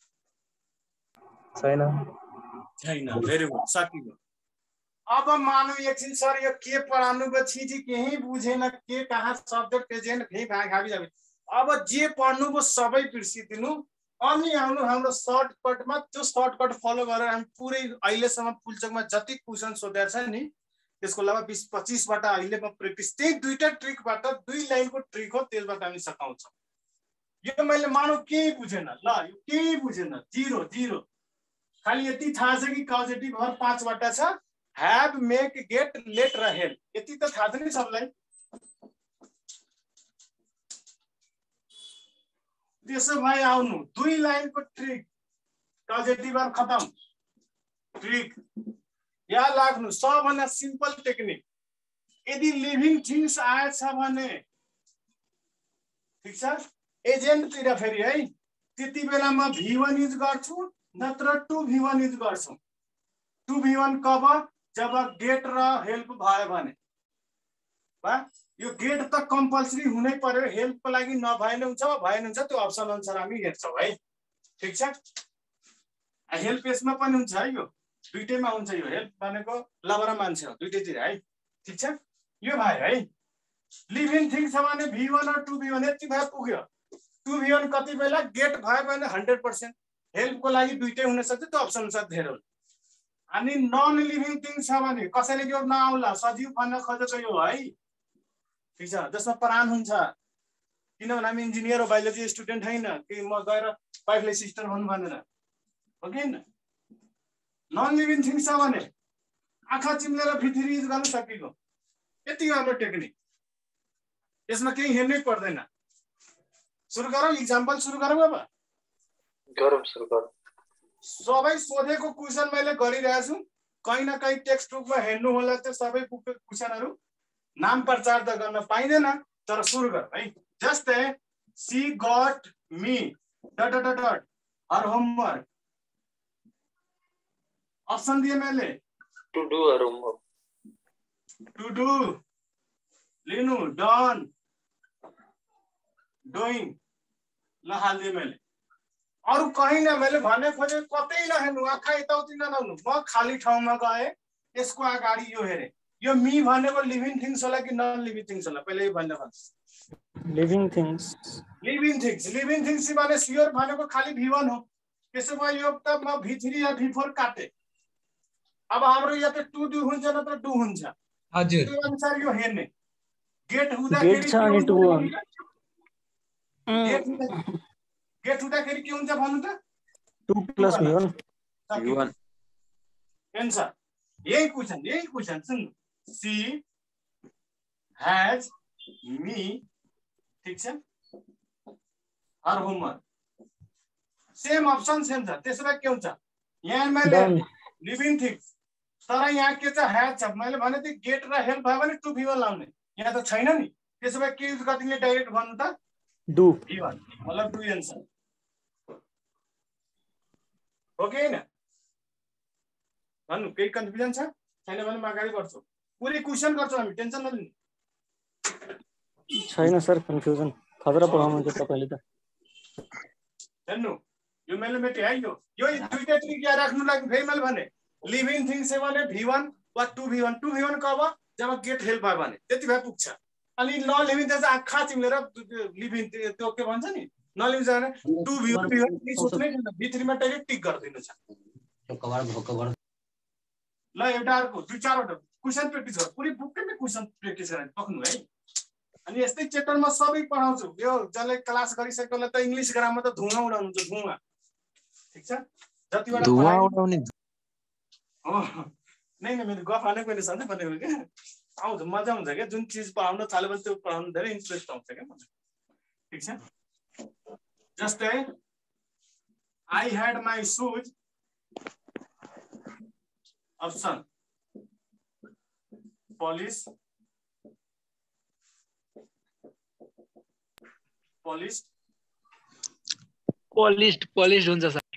छैन छैन। भेरी गुड, सकियो। अब मानौ एकछिन सर यो के पढाउनु भयो, छिजी केही बुझेन, के कहाँ शब्द प्रेजेन्ट भे भाग हाबी जाबे। अब जे पढ्नु भयो सबै बिर्सिदिनु, अनि आउनु हाम्रो सर्टकटमा। त्यो सर्टकट फलो गरेर हामी पुरै अहिलेसम्म पुल्चोकमा जति क्वेसन सोधेको छ नि त्यसको अलावा बीस पच्चीस बाट अहिले म प्र्याक्टिस त्यही दुईटा ट्रिकबाट, दुई लाइनको ट्रिक हो, त्यसबाट हामी सकाउँछौँ। यो मैले मानौ केही बुझेन, ल यो केही बुझेन, जिरो जिरो। खाली यति थाहा छ कि कजेटिभ भर पाँचबाट छ, ह्याभ, मेक, गेट, लेट र हेल्प, यति त थाहा छ नि सबलाई। त्यसो भए आउनु दुई लाइनको ट्रिक, कजेटिभ भर खतम। ट्रिक यहाँ लाग्नु सबभन्दा सिम्पल टेक्निक। यदि लिभिङ थिङ्स आएछ भने ठिक छ, एजेन्टतिर फेरि है, त्यति बेला म भी वन युज गर्छु नत्र टु भी वन युज गर्छु। टु भी वन कब, जब गेट र हेल्प भयो भने। यो गेट त कम्पल्सरी हुनै पर्यो, हेल्पको लागि नभए नै हुन्छ, भए हुन्छ, त्यो अप्सन अनुसार हामी हेर्छौँ है। ठिक छ, हेल्प यसमा पनि हुन्छ है, यो दुईटैमा हुन्छ। यो हेल्प भनेको लबर मान्छे हो, दुईटैतिर है। ठिक छ, यो भयो है। लिभिङ थिङ छ भने भी वन र टु भी वन यति भए पुग्यो। टु भी वन कति बेला गेट भयो भने हन्ड्रेड पर्सेन्ट, हेल्पको लागि दुईटै हुन सक्छ, त्यो अप्सन अनुसार धेरै। अनि नन लिभिङ थिङ छ भने कसैले यो नआउला, सजीव भन्न खोजेको यो है। ठिक छ, जसमा प्राण हुन्छ, किनभने हामी इन्जिनियर हो, बायोलोजी स्टुडेन्ट होइन कि म गएर पाइपलाई सिस्टर भन्नु भनेर हो कि होइन। नन लिभिङ थिङ छ भने आँखा चिम्लेर भित्री युज गर्न सकिएको, यति हाम्रो टेक्निक। यसमा केही हेर्नै पर्दैन। सुरु गरौँ, इक्जाम्पल सुरु गरौँ। अब गरौँ सुरु गरौँ। सबै सोधेको क्वेसन मैले गरिरहेको छु, कहीँ न कहीँ टेक्स्ट बुकमा हेर्नु होला। त्यो सबै बुकको क्वेसनहरू नाम प्रचार त गर्न पाइँदैन, तर सुरु गरौँ है। जस्तै she got me dot dot dot her homework, option दिए मैले to do her homework, to do लिनु, डन, डुइङ, ल हालिदिएँ मैले। अरू कहीँ न मैले भन्ने खोजे कतै नहेर्नु, आँखा यताउति नलाउनु। म खाली ठाउँमा गएँ, यसको अगाडि यो हेरेँ। यो मी भनेको लिभिङ थिङ्स होला कि नन लिभिङ थिङ्स होला, पहिले यो भन्न पर्छ। Living things, living things. Living things भने स्योर भनेको खाली भी वन हो। त्यसो भए यो त म भी थ्री या भी फोर काटेँ। अब हाम्रो या त टु डु हुन्छ नत्र डु हुन्छ, हजुर त्यो अनुसार यो हेर्ने। गेट गेट हुँदाखेरि छ अनि टु वन, गेट हुँदाखेरि के हुन्छ भन्नु त, to plus V one. Answer यही क्वेसन, यही क्वेसन सुन। सी हैज मी, ठीक छ, her homework, same option same छ। त्यसो भए के हुन्छ, यहाँ मैले लिभिङ थिङ्स, तर यहाँ के छ, हैज छ। मैले भने त्यो गेट र हेल्प भयो भने टु भी वन लाउने, यहाँ त छैन नि। त्यसो भए के युज गरिदिने, डाइरेक्ट भन्नु त डु भी वन, मतलब डु एन्सर हो कि होइन। भन्नु केही कन्फ्युजन छ छैन भने म अगाडि बढ्छु। पुरै क्वेसन गर्छौँ हामी, टेन्सन नलिनु। छैन सर कन्फ्युजन, खतरा पढाउनुहुन्छ तपाईँले त। हेर्नु यो मैले मेटे है, यो यो दुईटा ट्रिक याद राख्नु लागि फेरि मैले भने लिभिङ थिङ्स छ भने भी वन वा to V one. To V one कब, जब गेट हेल्प भयो भने, त्यति भए पुग्छ। अनि न लिभिङ चाहिँ आँखा चिम्लेर लिभिङ त्यो के भन्छ नि, नलिभिङ चाहिँ टु भी वन भी वन सोच्नै छैन, भी थ्री मा डाइरेक्ट टिक गरिदिनु छ। ल एउटा अर्को दुई चारवटा क्वेसन प्र्याक्टिस गर, पुरै बुकैमा क्वेसन प्र्याक्टिस गरेर पक्नु है। अनि यस्तै च्याप्टरमा सबै पढाउँछु। यो जसले क्लास गरिसकेकोलाई त इङ्ग्लिस ग्रामर त धुवा उडाउनुहुन्छ, धुवा। ठिक छ, जतिवटा धुवा उडाउने हो नै नै, मैले गफ हानेको मैले सधैँ भनेको क्या, आउँछ मजा आउँछ क्या। जुन चिज पढाउन थाल्यो भने त्यो पढाउनु धेरै इन्ट्रेस्ट आउँछ क्या मलाई। ठिक छ, जस्तै I had my shoes, option polish, polished, polished polished हुन्छ सर।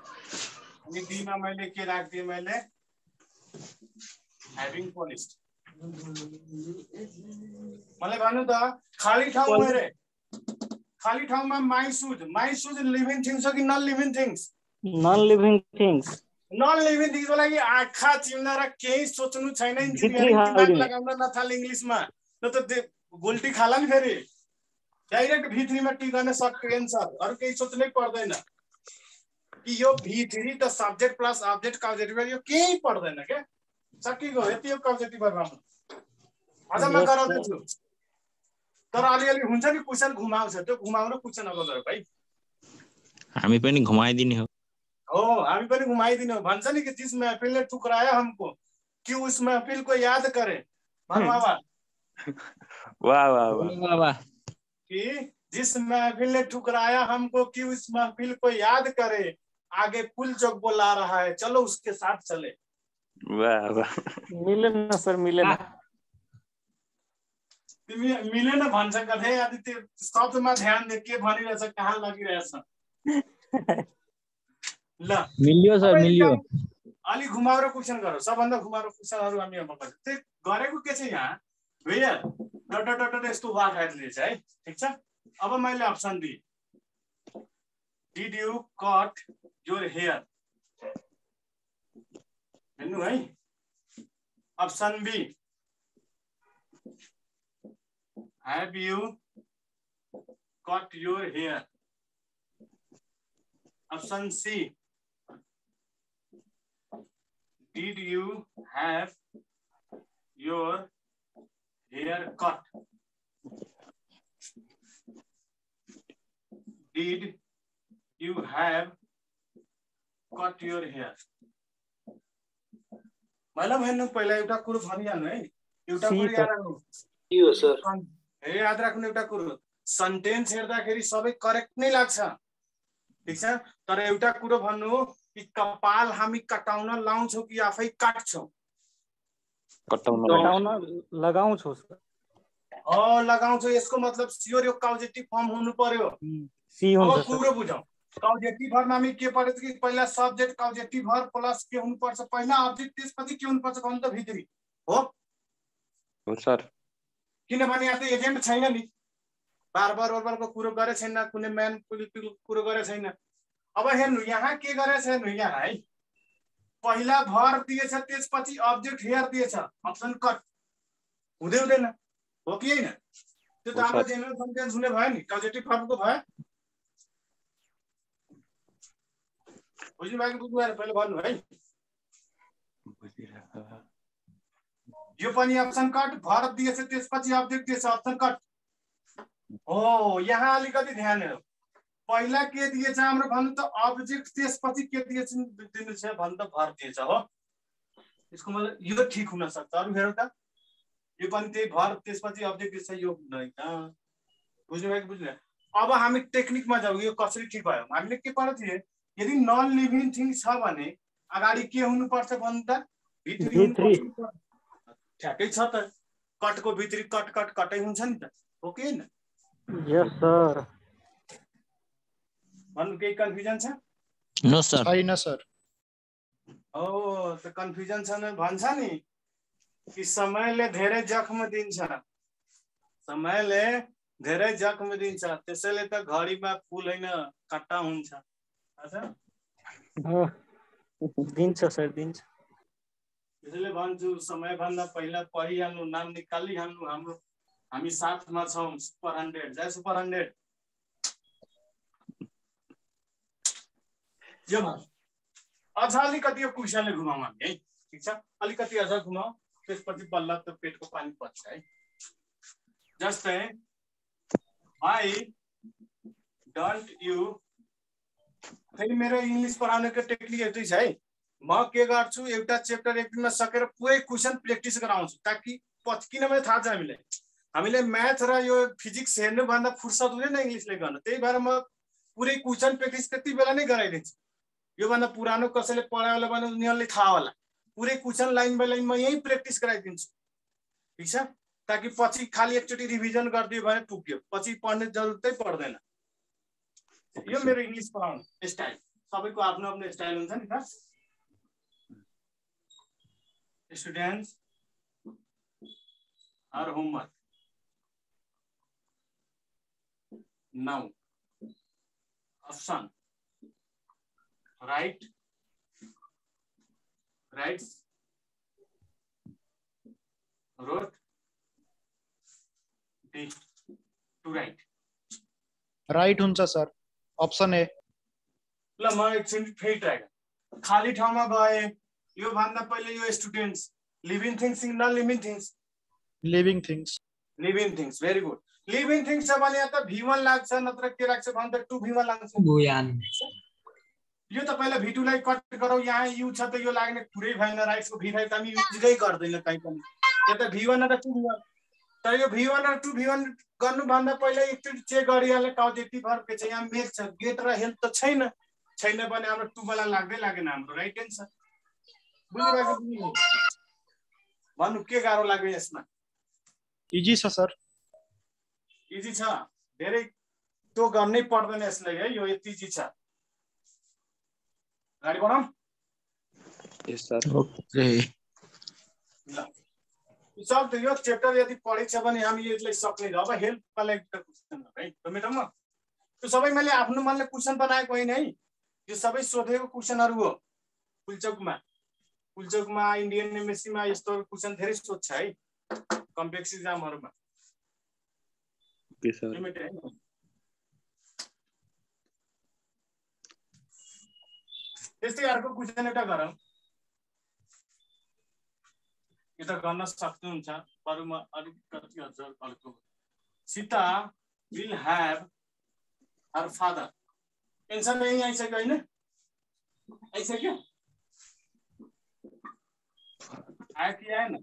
अनि बीमा मैले के राखिदिएँ, मैले ह्याभिङ पोलिस्ड। मलाई भन्नु त खाली ठाउँमा रे खाली ठाउँमा my shoes my shoes living things हो कि non living things non living things non living थिङ्सको लागि आँखा चिम्न र केही सोच्नु छैन भित्री इन्जिनियरिङ दिमाग हालिदिने। लगाउन नथाले इङ्ग्लिसमा न त त्यो गोल्टी खाला नि फेरि डाइरेक्ट भित्रीमा टी गर्न सक्यो एन्सर अरू केही सोच्नै पर्दैन कि यो भित्री त सब्जेक्ट प्लस अब्जेक्ट कब्जेक्ट यो केही पर्दैन क्या सकिएको यति हो कब्जेक्टिभ भर्बमा अझ म गराउँदैछु तर अलिअलि हुन्छ नि क्वेसन घुमाउँछ त्यो घुमाउन क्वेसन अब गरे भाइ हामी पनि घुमाइदिने हो हो हामी पनि घुमाइदिने हो भन्छ नि कि जिस महफिल ने ठुकराया हमको कि उस महफिल को याद करे भन बाबा वाह वाह वाह वाह वाह कि जिस महफिल ने ठुकराया हमको कि उस महफिल को याद करे आगे पुल चौक बोला रहा है चलो उसके साथ चले वाह वाह मिलेन सर मिलेन तिमी मिलेन भन्छ कतै यदि त्यो शब्दमा ध्यान दे के भनिरहेछ कहाँ लगिरहेछ ल मिल्यो सर मिल्यो अलि घुमाउरो क्वेसन गरौ सबभन्दा घुमाउरो क्वेसनहरु हामी अब गर्छौं त्यो गरेको के छ यहाँ भेयर डट डट डट यस्तो वाक्यले छ है ठीक छ अब मैले अप्सन दिए did you cut your hair हेर्नु है option B have you cut your hair option C did you have your hair cut did you have cut your hair मतलब हेर्नु पहिला एउटा कुरो भनिहाल्नु है एउटा कुरो याद राख्नु यो सर ए याद राख्नु एउटा कुरो सेन्टेन्स हेर्दाखेरि सबै करेक्ट नै लाग्छ ठीक छ तर एउटा कुरो भन्नु कि कपाल हामी कटाउन लाउँछौ कि आफै काट्छौ कटाउन कटाउन लगाउँछु सर अ लगाउँछौ यसको मतलब स्योर यो कौजेटिभ फर्म हुनु पर्यो सी अब हुन्छ सर कुरो बुझौं कौजेटिभ फर्ममा हामी के पढ्यौ कि पहिला सब्जेक्ट कौजेटिभ भर प्लस के हुनु पर्छ पहिला अब्जेक्ट त्यसपछि के हुनु पर्छ भन्नु त भित्री हो हो सर किनभने यहाँ त एजेन्ट छैन नि बार बार बारको कुरो गरे छैन कुनै म्यान कुरो गरे छैन अब हेर्नु यहाँ के गरे छैन यहाँ है पहिला भर दिएछ त्यसपछि अब्जेक्ट हेयर दिएछ अप्सन कट हुँदै हुँदैन हो कि हैन त्यो त हाम्रो जेनरल सेन्टेन्स हुने भयो नि कौजेटिभ फर्मको भयो बुझ्नु भएको बुझ्नु भएन पहिले भन्नु है यो पनि अप्सन कट भर दिएछ त्यसपछि अब्जेक्ट दिएछ अप्सन कट हो यहाँ अलिकति ध्यान हेरौ पहिला के दिएछ हाम्रो भन्नु त अब्जेक्ट त्यसपछि के दिएछ दिनु छ भन्नु त भर दिएछ हो यसको मतलब यो ठीक हुन सक्छ अरु हेरौ त यो पनि त्यही भर त्यसपछि अब्जेक्ट दिएछ यो हुँदैन बुझ्नु भएको बुझ्नु अब हामी टेक्निकमा जाऊ यो कसरी ठीक भयो हामीले के पढ्यो थिए यदि नन लिभिङ थिङ छ भने अगाडि के हुनु पर्छ भन्नु त भित्री ठ्याक्कै छ त कटको भित्री कट कट कटै हुन्छ नि त हो कि हैन यस सर भन्नु केही कन्फ्युजन छ नो सर छैन सर ओ त कन्फ्युजन छ न भन्छ नि कि समयले धेरै जख्म दिन्छ समयले धेरै जख्म दिन्छ त्यसैले त घडीमा फुल हैन कट्टा हुन्छ अच्छा दिन्छ सर दिन्छ त्यसैले भन्छु समय भन्दा पहिला पढिहाल्नु नाम निकालिहाल्नु हाम्रो हामी साथमा छौं सुपर हन्ड्रेड जय सुपर हन्ड्रेड यो अझ अलिकति यो क्वेसनले घुमाउँ हामी है ठिक छ अलिकति अझ घुमाउँ त्यसपछि बल्ल त पेटको पानी पर्छ है जस्तै आई डोन्ट यु फेरि मेरो इङ्ग्लिस पढाउनेको टेक्निक यस्तै छ है म के गर्छु एउटा च्याप्टर एक दिनमा सकेर पुरै क्वेसन प्र्याक्टिस गराउँछु ताकि किनभने थाहा छ हामीले हामीले म्याथ र यो फिजिक्स हेर्नु भन्दा फुर्सद हुँदैन इङ्ग्लिसले गर्न त्यही भएर म पुरै क्वेसन प्र्याक्टिस त्यति बेला नै गराइदिन्छु यो भन्दा पुरानो कसैले पढायो होला भने उनीहरूले थाहा होला पुरै क्वेसन लाइन बाइ लाइन म यही प्र्याक्टिस गराइदिन्छु ठीक छ ताकि पछि खाली एकचोटि रिभिजन गरिदियो भने पुग्यो पछि पढ्ने जरुरतै पर्दैन यो मेरो इङ्ग्लिस पढाउनु स्टाइल सबैको आफ्नो आफ्नो स्टाइल हुन्छ नि त students her homework. Now, option. Write. Writes. Wrote. D. To write. Write हुन्छ सर, अप्सन ए। ल म एकछिन फेरि ट्राई गरेँ। खाली ठाउँमा गए, यो भन्दा पहिले यो students living things in non living things living things living things very good. Living things छ भने त भी वन लाग्छ, नत्र के लाग्छ भने त टू भी वन लाग्छ। यो त पहिला भी टू लाई कट गरौ, यहाँ यु छ त यो लाग्ने कुरै भएन, राइट्सको भी फाइभ त हामी युजै गर्दैन कहीँ पनि। यो त भी वन र टू भी वन, तर यो भी वन र टू भी वन गर्नुभन्दा पहिला एकचोटि चेक गरिहाल्ने काउजेटिभ भर्ब के छ। यहाँ मेक छ, गेट र हेल्प त छैन, छैन भने हाम्रो टू वाला लाग्दै लागेन हाम्रो, राइट एन्सर। बुझिरहेको तिमीले? भन्नु के गाह्रो लाग्यो यसमा? इजी छ सर, इजी छ, धेरै त्यो गर्नै पर्दैन यसलाई है, यो यति इजी छ। गाडी बढाउँ? यस सर। ओके ल सक्छ, यो च्याप्टर यदि पढेछ भने हामी यसलाई सक्ने। अब हेल्प वाला एउटा क्वेशन है टोमेटोमा, त्यो सबै मैले आफ्नो मनले क्वेशन बनाएको होइन है, यो सबै सोधेको क्वेशनहरू हो। कुलचोकमा कुलचोकमा इन्डियन एमएससीमा यस्तो क्वेशन धेरै सोध्छ है, कम्प्लेक्स एक्जामहरुमा। Okay sir. त्यस्तै अर्को क्वेशन एउटा गरौँ, यो त गर्न सक्नुहुन्छ, बरु म अलिकति हजुर अर्को। Sita will have her father, answer यही आइसक्यो होइन? आइसक्यो? आयो कि आएन?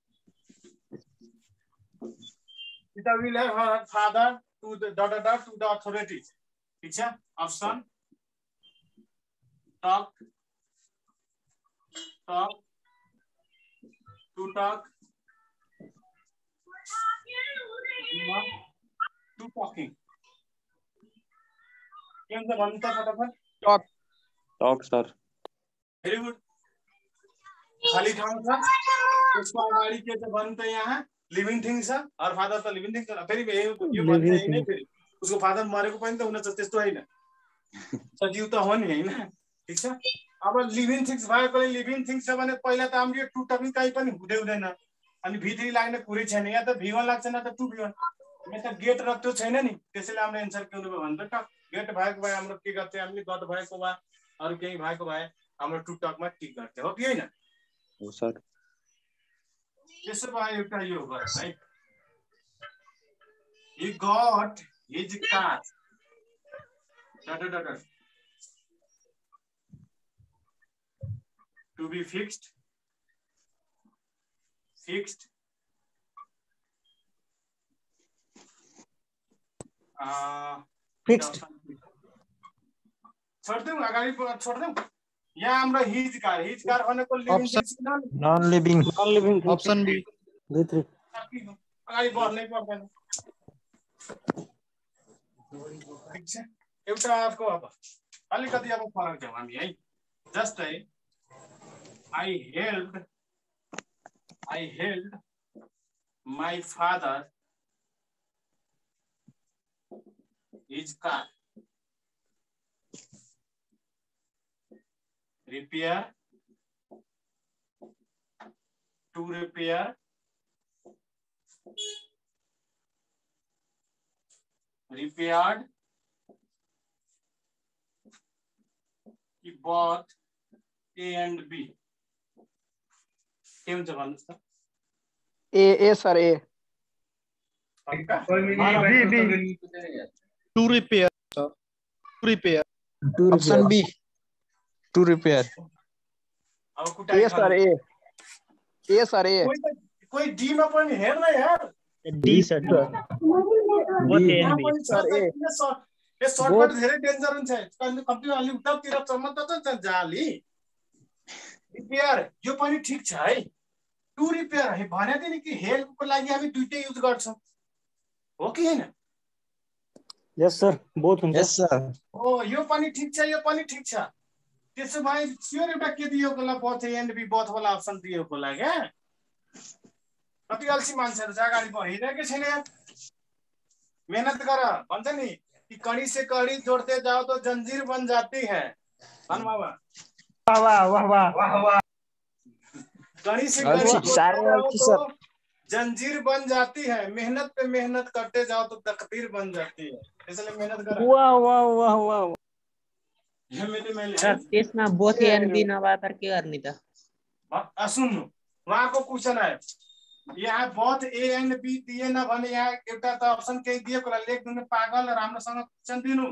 Sita will have her father to the dot dot to the authorities, ठीक छ? Option talk talk to talk to talking, के हुन्छ भन्नु त फटाफट? Talk talk sir. Very good. खाली ठाउँ छ, त्यसको अगाडि के छ भन्नु त? यहाँ लिभिङ थिङ छ, हर फादर त लिभिङ थिङ छ। फेरि यो भन्छ हैन, फेरि उसको फादर मरेको पनि त हुन छ, त्यस्तो हैन, सजीव त हो नि हैन, ठीक छ? अब लिभिङ थिङ्स भएकोले लिभिङ थिङ्स छ भने पहिला त हाम्रो यो टु टपिङ कहीँ पनि हुँदै हुँदैन, अनि भी थ्री लाग्ने कुरै छैन। या त भी वन लाग्छ न त टु भी वन, या त गेट र त्यो छैन नि, त्यसैले हाम्रो एन्सर के हुनु भयो भने त टक। गेट भएको भए हाम्रो के गर्थे हामीले? गट भएको भए अरू केही भएको भए हाम्रो टु टकमा टिक गर्थे, हो कि होइन? हो सर। त्यसो भए एउटा यो गरौँ है। He got his car dot dot dot to be fixed fixed uh fixed छोड देऊ, अगाडि छोड देऊ। यहाँ हाम्रो हिज कार, हिज कार भनेको living things non living, non living option B. B three अगाडि बढ्नै पर्दैन, ठीक छ? एउटा अर्को अब अलिकति अब फरक जाउँ हामी है। जस्तै I helped I helped my father his car repair to repair repaired he bought A and B, के हुन्छ भन्नुस् त? A A sir A B B to repair to repair option B to repair. अब कुटाइ ए sir A A sir ए कोही त कोही D मा पनि हेर्न यार, D sir both A and B sir A यो सर्टकट धेरै डेन्जर हुन्छ, कम्प्लिट अलि उतातिर चम्म त जाली। रिपेयर यो पनि ठीक छ है, टु रिपेयर है भने नि कि हेल्पको लागि हामी दुईटै युज गर्छौं, हो कि हैन? यस सर बोथ हुन्छ। यस सर। ओ यो पनि ठीक छ, यो पनि ठीक छ। त्यसो भए स्योर एउटा के दिएको होला? Both A and B, both वाला अप्सन दिएको होला क्या? कति अल्छी मान्छेहरू छ अगाडि बढिरहेकै छैन यार। मेहनत गर भन्छ नि कि कड़ी से कड़ी जोड़ते जाओ तो जंजीर बन जाती है। भन बाबा वाह वाह वाह वाह वाह वाह। कड़ी से कड़ी जोड़ते जाओ तो जंजीर बन जाती है, मेहनत पे मेहनत करते जाओ तो तकदीर बन जाती है। इसलिए मेहनत कर। वाह वाह वाह वाह। सर त्यसमा बोथ ए एन्ड बी नभए तर के गर्ने त? सुन्नु उहाँको क्वेसन आयो यहाँ बोथ ए एन्ड बी दिएन भने यहाँ एउटा त अप्सन केही दिएको होला लेख्दिनु पागल राम्रोसँग क्वेसन दिनु।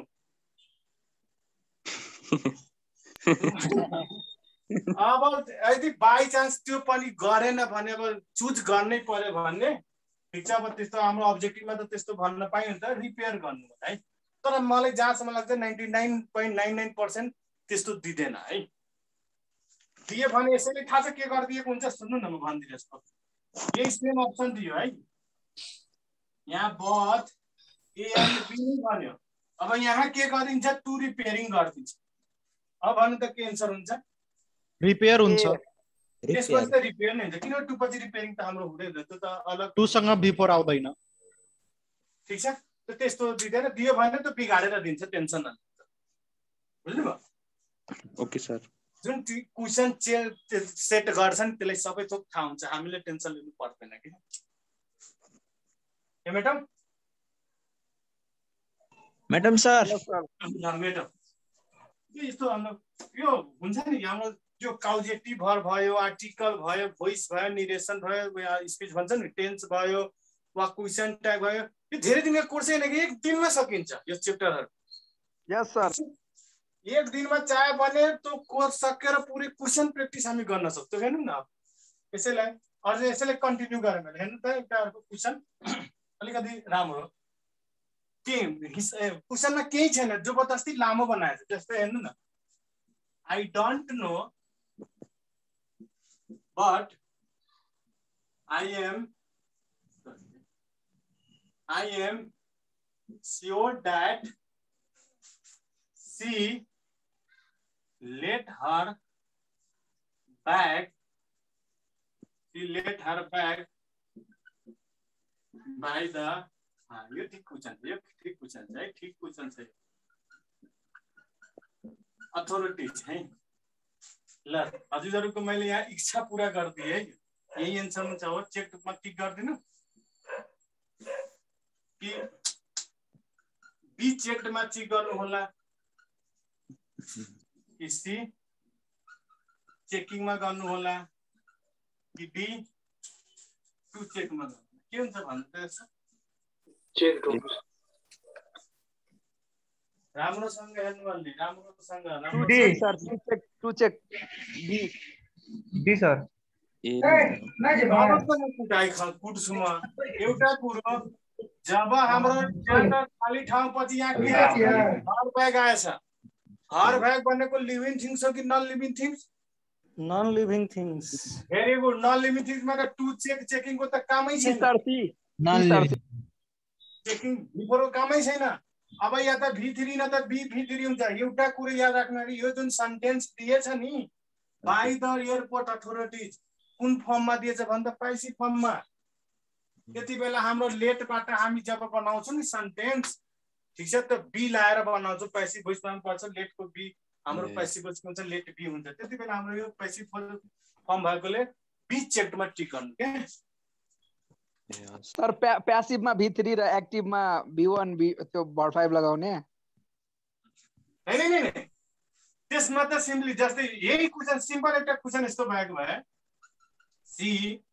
अब यदि बाई चान्स त्यो पनि गरेन भने अब चुज गर्नै पर्यो भन्ने ठिक छ। अब त्यस्तो हाम्रो अब्जेक्टिभमा त त्यस्तो भन्न पाइयो नि त रिपेयर गर्नु है। तर मलाई जहाँसम्म लाग्छ ninety nine point nine nine percent त्यस्तो दिँदैन है। दियो भने यसैले थाहा छ के गरिदिएको हुन्छ सुन्नु न म भनिदिनुहोस्। यही सेम अप्सन दियो है यहाँ बोथ ए एन्ड बी भन्यो। अब यहाँ के गरिन्छ टु रिपेयरिङ गरिदिन्छ। अब भन्नु त के एन्सर हुन्छ? रिपेयर हुन्छ। त्यसपछि त रिपेयर नै हुन्छ किन टु पछि रिपेयरिङ त हाम्रो हुँदैन त्यो त अलग टु सँग बिफोर आउँदैन। ठीक छ त त्यस्तो दिँदैन। दियो भने त बिगाडेर दिन्छ टेन्सन नलिनु। बुझ्नुभयो? Okay sir. जुन क्वेसन सेट गर्छन् त्यसलाई सबै थोक थाहा हुन्छ हामीले टेन्सन लिनु पर्दैन कि। ए म्याडम मैडम सर म्याडम यस्तो हाम्रो यो हुन्छ नि हाम्रो जो काउजेटिभ भर्ब भयो आर्टिकल भयो भोइस भयो निरेसन भयो स्पिच भन्छ नि टेन्स भयो वा क्वेसन ट्याग भयो यो धेरै दिनको कोर्स हैन कि एक दिनमा सकिन्छ यो च्याप्टरहरु। यस सर एक दिनमा चाहे भने त्यो कोर्स सकेर पुरै क्वेसन प्र्याक्टिस हामी गर्न सक्छौँ। हेर्नु न यसैलाई अझै यसैले कन्टिन्यू गरौँ भने हेर्नु त एउटा अर्को क्वेसन अलिकति राम्रो के क्वेसनमा केही छैन जबरजस्ती लामो बनाएको छ। जस्तै हेर्नु न I don't know but I am I am sure that she let her bag she let her bag by the हाँ यो ठीक क्वेश्चन यो ठीक क्वेश्चन है ठीक क्वेश्चन है अथोरिटीज है ल हजुरहरुको मैले यहाँ इच्छा पूरा गर्दिए है यही आन्सर हुन्छ हो चेक मा टिक गर्दिनु कि बी चेक मा टिक गर्नु होला कि सी चेकिङ मा गर्नु होला कि बी टु चेक मा के हुन्छ भन्नु त चेक राम्रोसँग हेर्नु पर्ने राम्रोसँग to D sir to check to check B D sir A नाइ बाबा कुटाइ कुट्छु म एउटा कुरो जब हाम्रो खाली ठाउँ पछि यहाँ के हर ब्याग आएछ हर ब्याग भनेको लिभिङ थिंग्स हो कि non living things non living things very good non living things मा त टु चेक चेकिङ को त कामै छैन sir she non living checking बिफोरको कामै छैन। अब या त भी थ्री न त बी भी थ्री हुन्छ। एउटा कुरा याद राख्नु यो जुन सेन्टेन्स दिएछ नि बाइ द एयरपोर्ट अथोरिटीज कुन फर्ममा दिएछ भन्दा प्राइसी फर्ममा त्यति बेला हाम्रो लेटबाट हामी जब बनाउँछौँ नि सेन्टेन्स ठीक छ त बी लाएर बनाउँछौँ पैसिभ भोइस मा पर्छ लेटको बी हाम्रो पैसिभ भोइस हुन्छ लेट बी हुन्छ त्यति बेला हाम्रो यो पैसिभ फर्म भएकोले बी चेकमा टिक गर्नु के सर प्यासिभ मा भी थ्री र एक्टिभ मा भी वन बी त्यो भर्ब फाइभ लगाउने हैन हैन त्यसमा त सिम्पली जस्तै यही क्वेशन सिम्पल एउटा क्वेशन यस्तो भएको भए she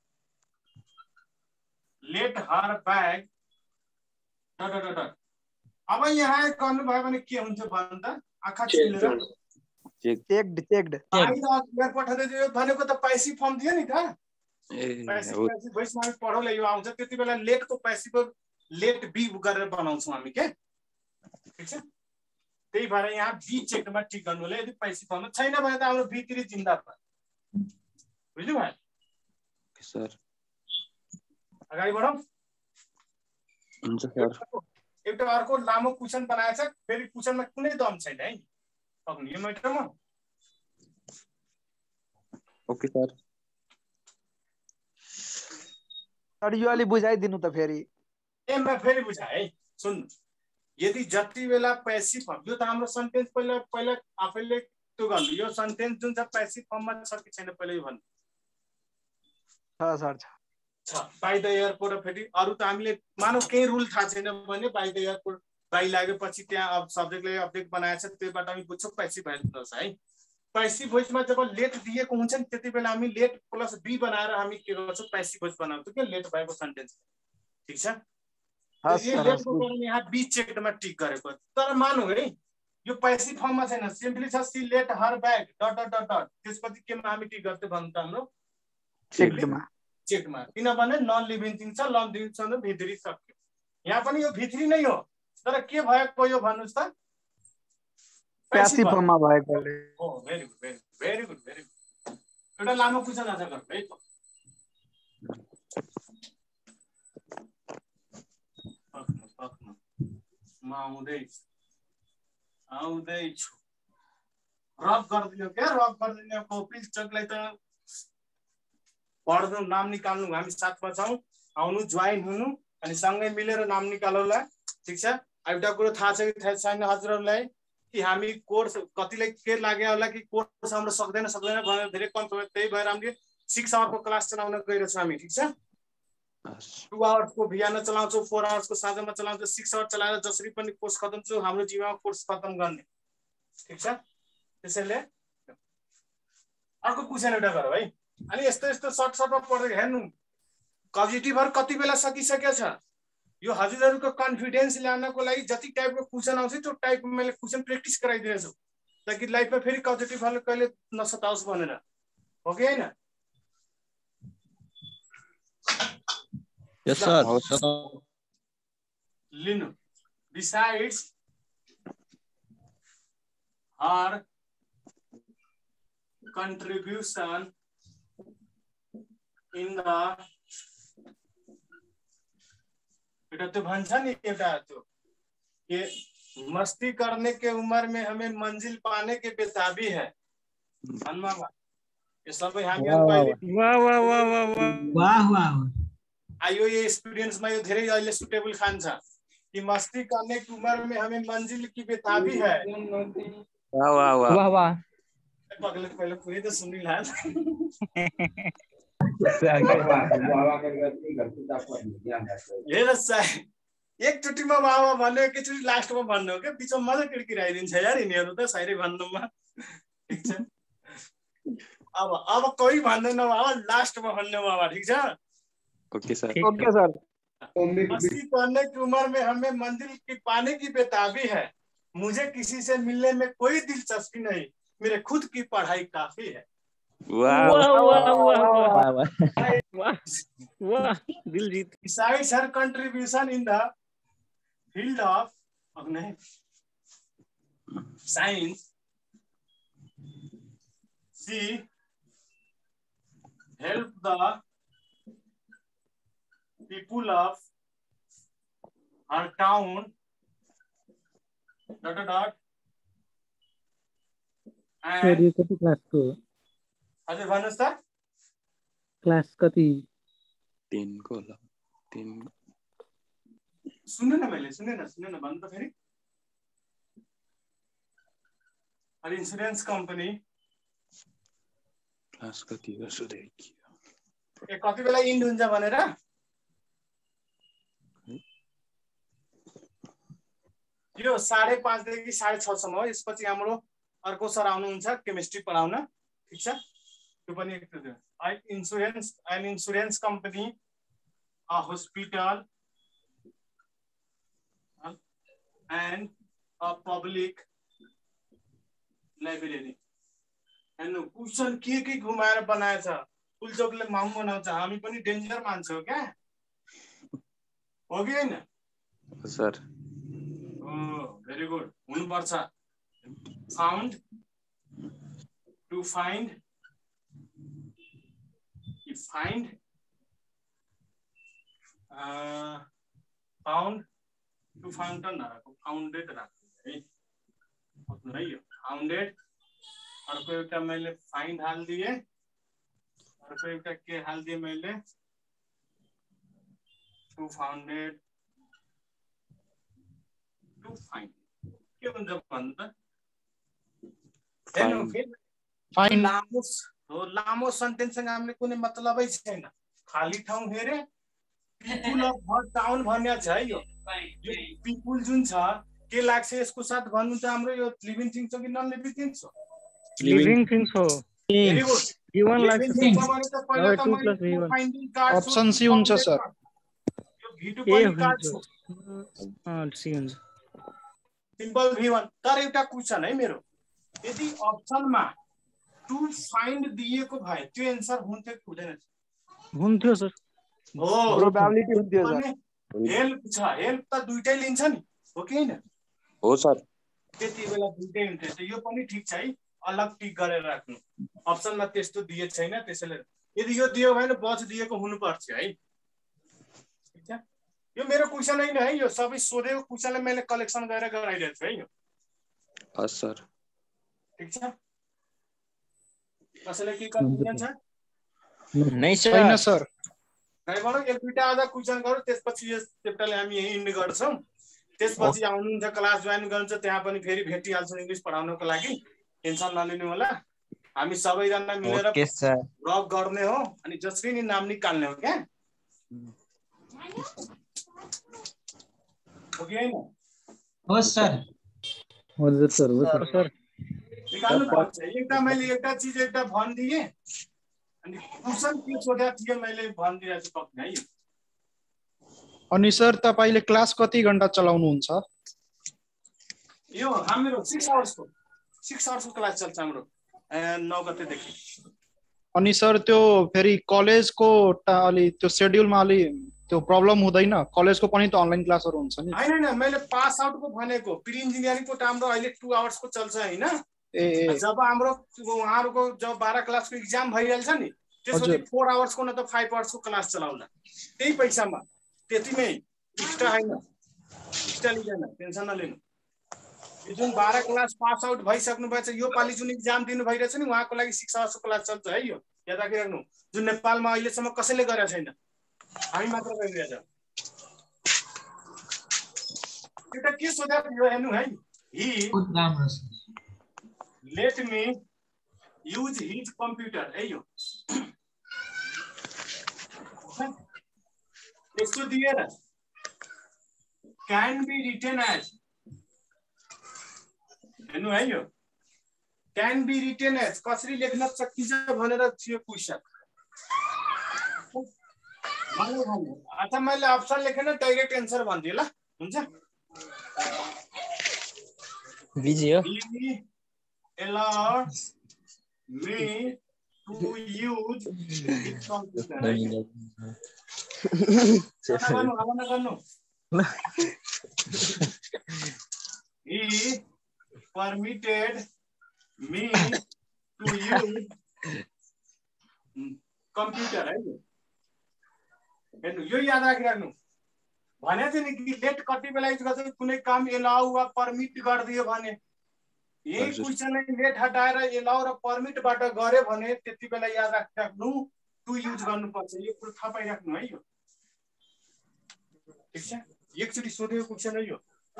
let her bag dot dot dot अब यहाँ गर्नु भयो भने के हुन्छ भन्दा आँखा चिलेर चेक्ड चेक्ड एयरपोर्ट भनेको त पैसिभ फर्म दियो नि त पैसिभ पैसिभ भोइस मा पढौले यो आउँछ त्यति बेला लेट को पैसिभ लेट बी गरेर बनाउँछौँ हामी के ठीक छ। त्यही भएर यहाँ बी चेकमा टिक गर्नु होला यदि पैसिभ फर्म छैन भने त हाम्रो बी थ्री जिन्दाबाद। बुझ्नु भयो सर अगाडि बढौँ हुन्छ सर। एउटा अर्को लामो क्वेशन बनाएछ फेरि क्वेशनमा कुनै दम छैन है सक्नु यो मेटरमा ओके सर सर यो अलि बुझाइदिनु त फेरि। ए म फेरि बुझाए है, सुन। यदि जति बेला पैसिभ यो त हाम्रो सेन्टेन्स पहिला पहिला आफैले त्यो गर्नु। यो सेन्टेन्स जुन छ पैसिभ फर्ममा छ कि छैन पहिला यो भन्नु। छ सर छ। छ बाई द एयरपोर्ट। फेरि अरू त हामीले मानौ केही रुल थाहा छैन भने बाई द एयरपोर्ट बाई लागेपछि त्यहाँ अब सब्जेक्टले अब्जेक्ट बनाएको छ, त्योबाट हामी बुझ्छौँ पैसिभ भोइस है। पैसिभ भोइसमा जब लेट दिएको हुन्छ नि त्यति बेला हामी लेट प्लस बी बनाएर हामी के गर्छौँ पैसिभ भोइस बनाउँछौँ क्या लेट भएको सेन्टेन्स। ठिक छ। यो लेटको कारण यहाँ बी चेकमा टिक गरेको। तर मानौ है यो पैसिभ फर्ममा छैन, सिम्पली छ she let her bag dot dot dot dot. त्यसपछि केमा हामी टिक गर्छौँ भन्नु त हाम्रो चेकमा। चेकमा, किनभने नन लिभिङ थिङ छ, नन लिभिङ छ भित्री सक्यो। यहाँ पनि यो भित्री नै हो, तर के भएको यो भन्नुस् त पैसिभ फर्ममा भएकोले। हो very good very very good very good. एउटा लामो क्वेसन आन्सर गर्नु है त। म आउँदैछु आउँदैछु रब गरिदिनु क्या, रब गरिदिनु कपी चकलाई त पढ्नु नाम निकाल्नु। हामी साथमा छौँ, आउनु जोइन हुनु अनि सँगै मिलेर नाम निकालौँला। ठिक छ। एउटा कुरो थाहा छ कि थाहा छैन हजुरहरूलाई कि हामी कोर्स कतिलाई के लाग्यो होला कि कोर्स हाम्रो सक्दैन सक्दैन भनेर धेरै कन्फर्म। त्यही भएर हामीले सिक्स आवरको क्लास चलाउन गइरहेछौँ हामी। ठिक छ। टु आवर्सको बिहान चलाउँछौँ, फोर आवर्सको साँझमा चलाउँछौँ, सिक्स आवर चलाएर जसरी पनि कोर्स खत्म छु हाम्रो जीवनमा कोर्स खत्म गर्ने। ठिक छ। त्यसैले अर्को क्वेसन एउटा गरौँ है। अनि यस्तो यस्तो सर्ट सर्टमा पढ्दै हेर्नु कम्पिटिटिभहरू कति बेला सकिसकेको छ। यो हजुरहरूको कन्फिडेन्स ल्याउनको लागि जति टाइपको क्वेसन आउँछ त्यो टाइपको मैले क्वेसन प्र्याक्टिस गराइदिनेछु ताकि लाइफमा फेरि कम्पिटिटिभहरूले कहिले नसताओस् भनेर। हो कि होइन? Yes sir. लिनु besides her contribution in the बेटा तो भन्छ नि एउटा त्यो ये मस्ती करने के उम्र में हमें मंजिल पाने के बेताबी है। हनुमा ये सबै हामीहरु पहिले वाह वाह वाह वाह वाह वाह आयो ये एक्सपीरियंस में यो धेरै अहिले सुटेबल खान्छ कि मस्ती करने की उम्र में हमें मंजिल की बेताबी है। वाह वाह वाह वाह वाह पगले पहले पूरी तो सुनी ला ये रसा एक चोटीमा बाबा भन्ने एकचोटी लास्टमा भन्नु हो के बिचमा मजा किडकिराइदिन्छ यार यिनीहरु त साइरै भन्नुमा। ठीक छ। अब अब कोही भन्दैन बाबा लास्टमा भन्नु बाबा। ठीक छ। Okay sir. Okay sir. मस्ती करने की उम्र में हमें मंजिल की पाने की बेताबी है। मुझे किसी से मिलने में कोई दिलचस्पी नहीं, मेरे खुद की पढ़ाई काफी है। वाह वाह वाह वाह वाह वाह दिल जीत। Besides her contribution in the field of science, she helped the people of her town dot dot sir यो कति क्लासको? हजुर भन्नुस् त। क्लास कति? टेन को होला। टेन सुन्नु न मैले सुन्नु न सुन्नु न भन्नु त फेरि। अरे इन्स्योरेन्स कम्पनी क्लास कति हो सोधेकी। ए कति बेला इन्ड हुन्छ भनेर यो साढे पाँच देखि साढे छ सम्म हो। यसपछि हाम्रो अर्को सर आउनुहुन्छ केमिस्ट्री पढाउन। ठीक छ। त्यो पनि एक insurance an insurance company a hospital and a public library. हेर्नु क्वेसन के के घुमाएर बनाएछ। फुलचोकले माम बनाउँछ, हामी पनि डेन्जर मान्छौँ क्या। हो कि होइन सर? Oh, very good. हुनुपर्छ। Found, to find, you find, uh, found, to found त नराखौ, founded राख्नु है। बुझ्नु है यो founded। अर्को एउटा मैले find हालिदिएँ, अर्को एउटा के हालिदिएँ मैले टु फाउन्डेड टु फाइन्ड के हुन्छ भन्नु त हेर्नु फेरि फाइन लामो हो लामो सेन्टेन्ससँग हामीले कुनै मतलबै छैन खाली ठाउँ हेरे पिपुल अफ हर टाउन भन्ने छ है यो पिपुल जुन छ के लाग्छ यसको साथ भन्नु त हाम्रो यो लिभिङ थिङ्स हो कि नन लिभिङ थिङ्स हो लिभिङ थिङ्स हो भेरी गुड गिवन लाग्छ अप्सन सी हुन्छ सर यो भी टू पनि काट्छु अ सी हुन्छ सिम्पल भी वन तर एउटा क्वेशन है मेरो यदि अप्सनमा टु फाइन्ड दिएको भए त्यो एन्सर हुन्थ्यो कि हुँदैन हुन्थ्यो सर हो प्रोबेबिलिटी हुन्थ्यो सर हेल्प छ हेल्प त दुईटै लिन्छ नि हो कि हैन हो सर त्यति बेला दुईटै हुन्थ्यो यो पनि ठीक छ है अलग टिक गरेर राख्नु अप्सनमा त्यस्तो दिए छैन त्यसैले यदि यो दियो भने बच दिएको हुनु पर्छ है ठीक छ यो मेरो क्वेशन हैन है यो सबै सोधेको क्वेशनले मैले कलेक्सन गरेर गराइरहेको छु है यो हस् सर ठीक छ कसैले के कन्फ्युजन छ नै छैन सर गाइबाट एक दुईटा आधा क्वेशन गरौँ त्यसपछि यस च्याप्टरले हामी यही इन्ड गर्छौं त्यसपछि आउनुहुन्छ क्लास जोइन गर्नुहुन्छ त्यहाँ पनि फेरि भेटिहाल्छौँ इङ्ग्लिश पढाउनको लागि टेन्सन नलिनु होला हामी सबैजना मिलेर रक गर्ने हो अनि जसरी नि नाम निकाल्ने हो क्या हो कि हैन हो सर हजुर सर हो सर निकाल्नु पर्छ एउटा मैले एउटा चीज एउटा भनिदिए अनि क्वेशन के सोधेको थिए मैले भनिदिएको छु पक्कै है अनि सर तपाईले क्लास कति घण्टा चलाउनुहुन्छ यो हाम्रो सिक्स आवर्सको सिक्स आवर्सको क्लास चल्छ हाम्रो नौ गतेदेखि अनि सर त्यो फेरि कलेजको अलि त्यो शेड्युलमा अलि त्यो प्रब्लम हुँदैन कलेजको पनि त अनलाइन क्लासहरु हुन्छ नि हैन हैन मैले पास आउटको भनेको प्री इन्जिनियरिङको त हाम्रो अहिले टु आवर्सको चल्छ हैन ए जब हाम्रो उहाँहरुको जब बाह्र क्लासको एक्जाम भइहाल्छ नि त्यसपछि फोर आवर्सको न त फाइभ आवर्सको क्लास चलाउला त्यही पैसामा त्यतिमै एक्स्ट्रा हैन एक्स्ट्रा लिदैन टेन्सन नलिनु यो जुन बाह्र क्लास पास आउट भइसक्नु भएछ यो पालि जुन एक्जाम दिनु भइरहेछ नि उहाँको लागि सिक्स आवर्सको क्लास चल्छ है यो याद राख्नु जुन नेपालमा अहिलेसम्म कसैले गरेको छैन हामी मात्र गरिरहेछ एउटा के सोधा थियो हेर्नु है ही let me use his computer है यो यसको दिएर can be written as हेर्नु है यो can be written as कसरी लेख्न सकिन्छ भनेर थियो क्वेशन मैले भने अच्छा मैले अप्सन लेखेन डाइरेक्ट आन्सर भन्दिए ल हुन्छ बिजियो allow me to use its computer गर्नु हवाना गर्नु he permitted me to use computer है हेर्नु यो याद राखिराख्नु भने चाहिँ नि कि लेट कति बेला युज गर्छ कुनै काम एलाउ वा परमिट गर्दियो भने यही क्वेशनलाई लेट हटाएर एलाउ र परमिटबाट गरे भने त्यति बेला याद राख्नु टु युज गर्नुपर्छ यो कुरा थाहा पाइराख्नु है यो ठीक छ एकचोटि सोधेको क्वेशन है यो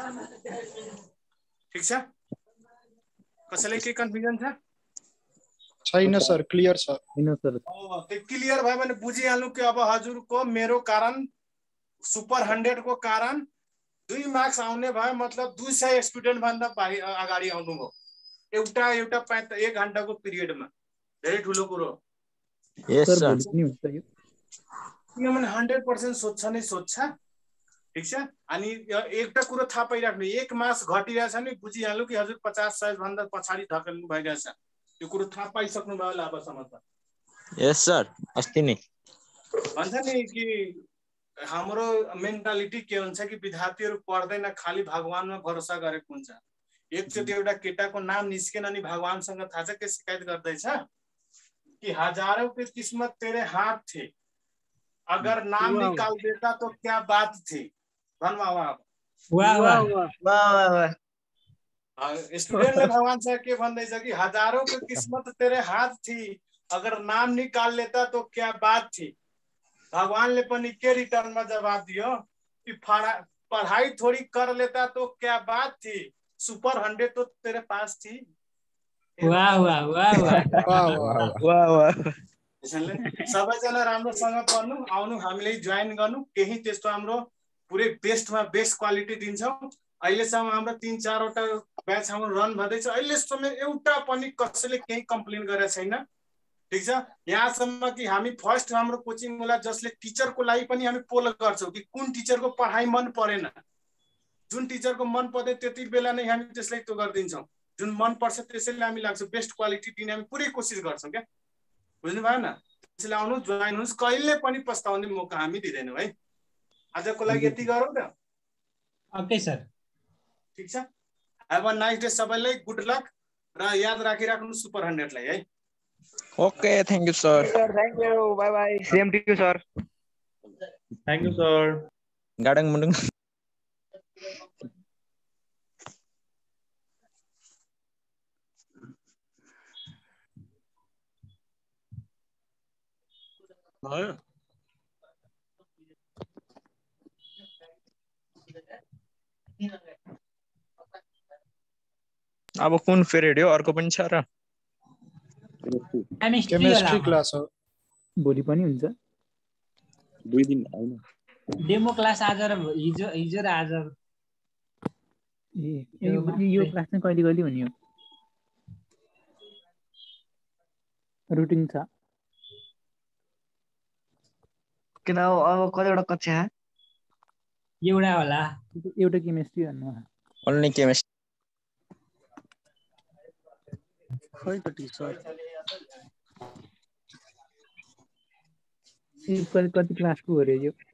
ठीक छ कसैलाई के कन्फ्युजन छ छैन सर क्लियर छ हैन सर अ त्यो क्लियर भयो भने बुझिहाल्नु कि अब हजुरको मेरो कारण सुपर हन्ड्रेड को कारण दुई मार्क्स आउने भयो मतलब दुई सय स्टुडेन्ट भन्दा अगाडि आउनु भयो एउटा एउटा एक घण्टाको पिरियडमा धेरै ठुलो कुरो यस सर नि हुन्छ यो किनभने हन्ड्रेड पर्सेन्ट सोध्छ नै सोध्छ ठीक छ अनि एउटा कुरो थाहा पाइराख्नु एक मास घटिरहेछ नि बुझिहाल्नु कि हजुर पचास सय भन्दा पछाडी धकेल्नु भइरहेछ यो कुरो थाहा पाइसक्नु भयो होला अबसम्म त यस सर अस्ति नै भन्छ नि कि हाम्रो मेन्टालिटी के हुन्छ कि विद्यार्थीहरु पढ्दैन खाली भगवानमा भरोसा गरेको हुन्छ एकचोटि एउटा केटाको नाम निस्केन अनि भगवानसँग थाहा छ के शिकायत गर्दैछ कि हजारों की किस्मत तेरे हाथ थे अगर नाम निकाल देता तो क्या बात थी धन्यवाद वाह वाह वाह वाह स्टूडेंटले भगवानसँग के भन्दैछ कि हजारों की किस्मत तेरे हाथ थी अगर नाम निकाल लेता तो क्या बात थी भगवानले पनि के रिटर्नमा जवाब दियो कि पढ़ाई थोड़ी कर लेता तो क्या बात थी, सुपर हंड्रेड तो तेरे पास थी। वाह वाह वाह वाह वाह वाह। सबैजना राम्रोसँग पढ्नु, आउनु हामीले जोइन गर्नु, केही त्यस्तो हाम्रो पुरै बेस्टमा बेस्ट क्वालिटी दिन्छौँ। अहिलेसम्म हाम्रो तीन चारवटा ब्याच हाम्रो रन भन्दैछ, अहिलेसम्म एउटा पनि कसैले केही कम्प्लेन गरेको छैन। ठीक छ, यहाँसम्म कि हामी फर्स्ट हाम्रो कोचिङ वाला जसले टिचरको लागि पनि हामी पोल गर्छौँ कि कुन टिचरको पढाइ मन परेन, जुन टिचरको मन पर्दैन त्यति बेला नै हामी त्यसलाई त्यो गरिदिन्छौँ, जुन मन पर्छ त्यसैले हामी लाग्छौँ, बेस्ट क्वालिटी दिने हामी पुरै कोसिस गर्छौँ क्या, बुझ्नु भएन। त्यसैले आउनु, जोइन हुनुहोस्, कहिले पनि पस्ताउने मौका हामी दिँदैनौँ है। आजको लागि यति गरौँ त। ओके सर, ठीक छ, हेभ अ नाइस डे सबैलाई, गुड लक र याद राखिराख्नु सुपर हन्ड्रेडलाई है। Okay, thank you sir. Thank you, bye bye, same to you sir. Thank you sir. गाडङ मुडुङ। अब कुन पिरियड हो, अर्को पनि छ र? केमिस्ट्री क्लास हो, भोलि पनि हुन्छ। दुई दिन हैन, डेमो क्लास आज र हिजो हिजो र आज। ए यो क्लास चाहिँ कहिले कहिले हुने हो? रुटिन छ किन अब कतिवटा कक्षा? एउटा होला, एउटा केमिस्ट्री भन्नु। Only chemistry. खै त टिचर कति कति क्लासको हो रे यो?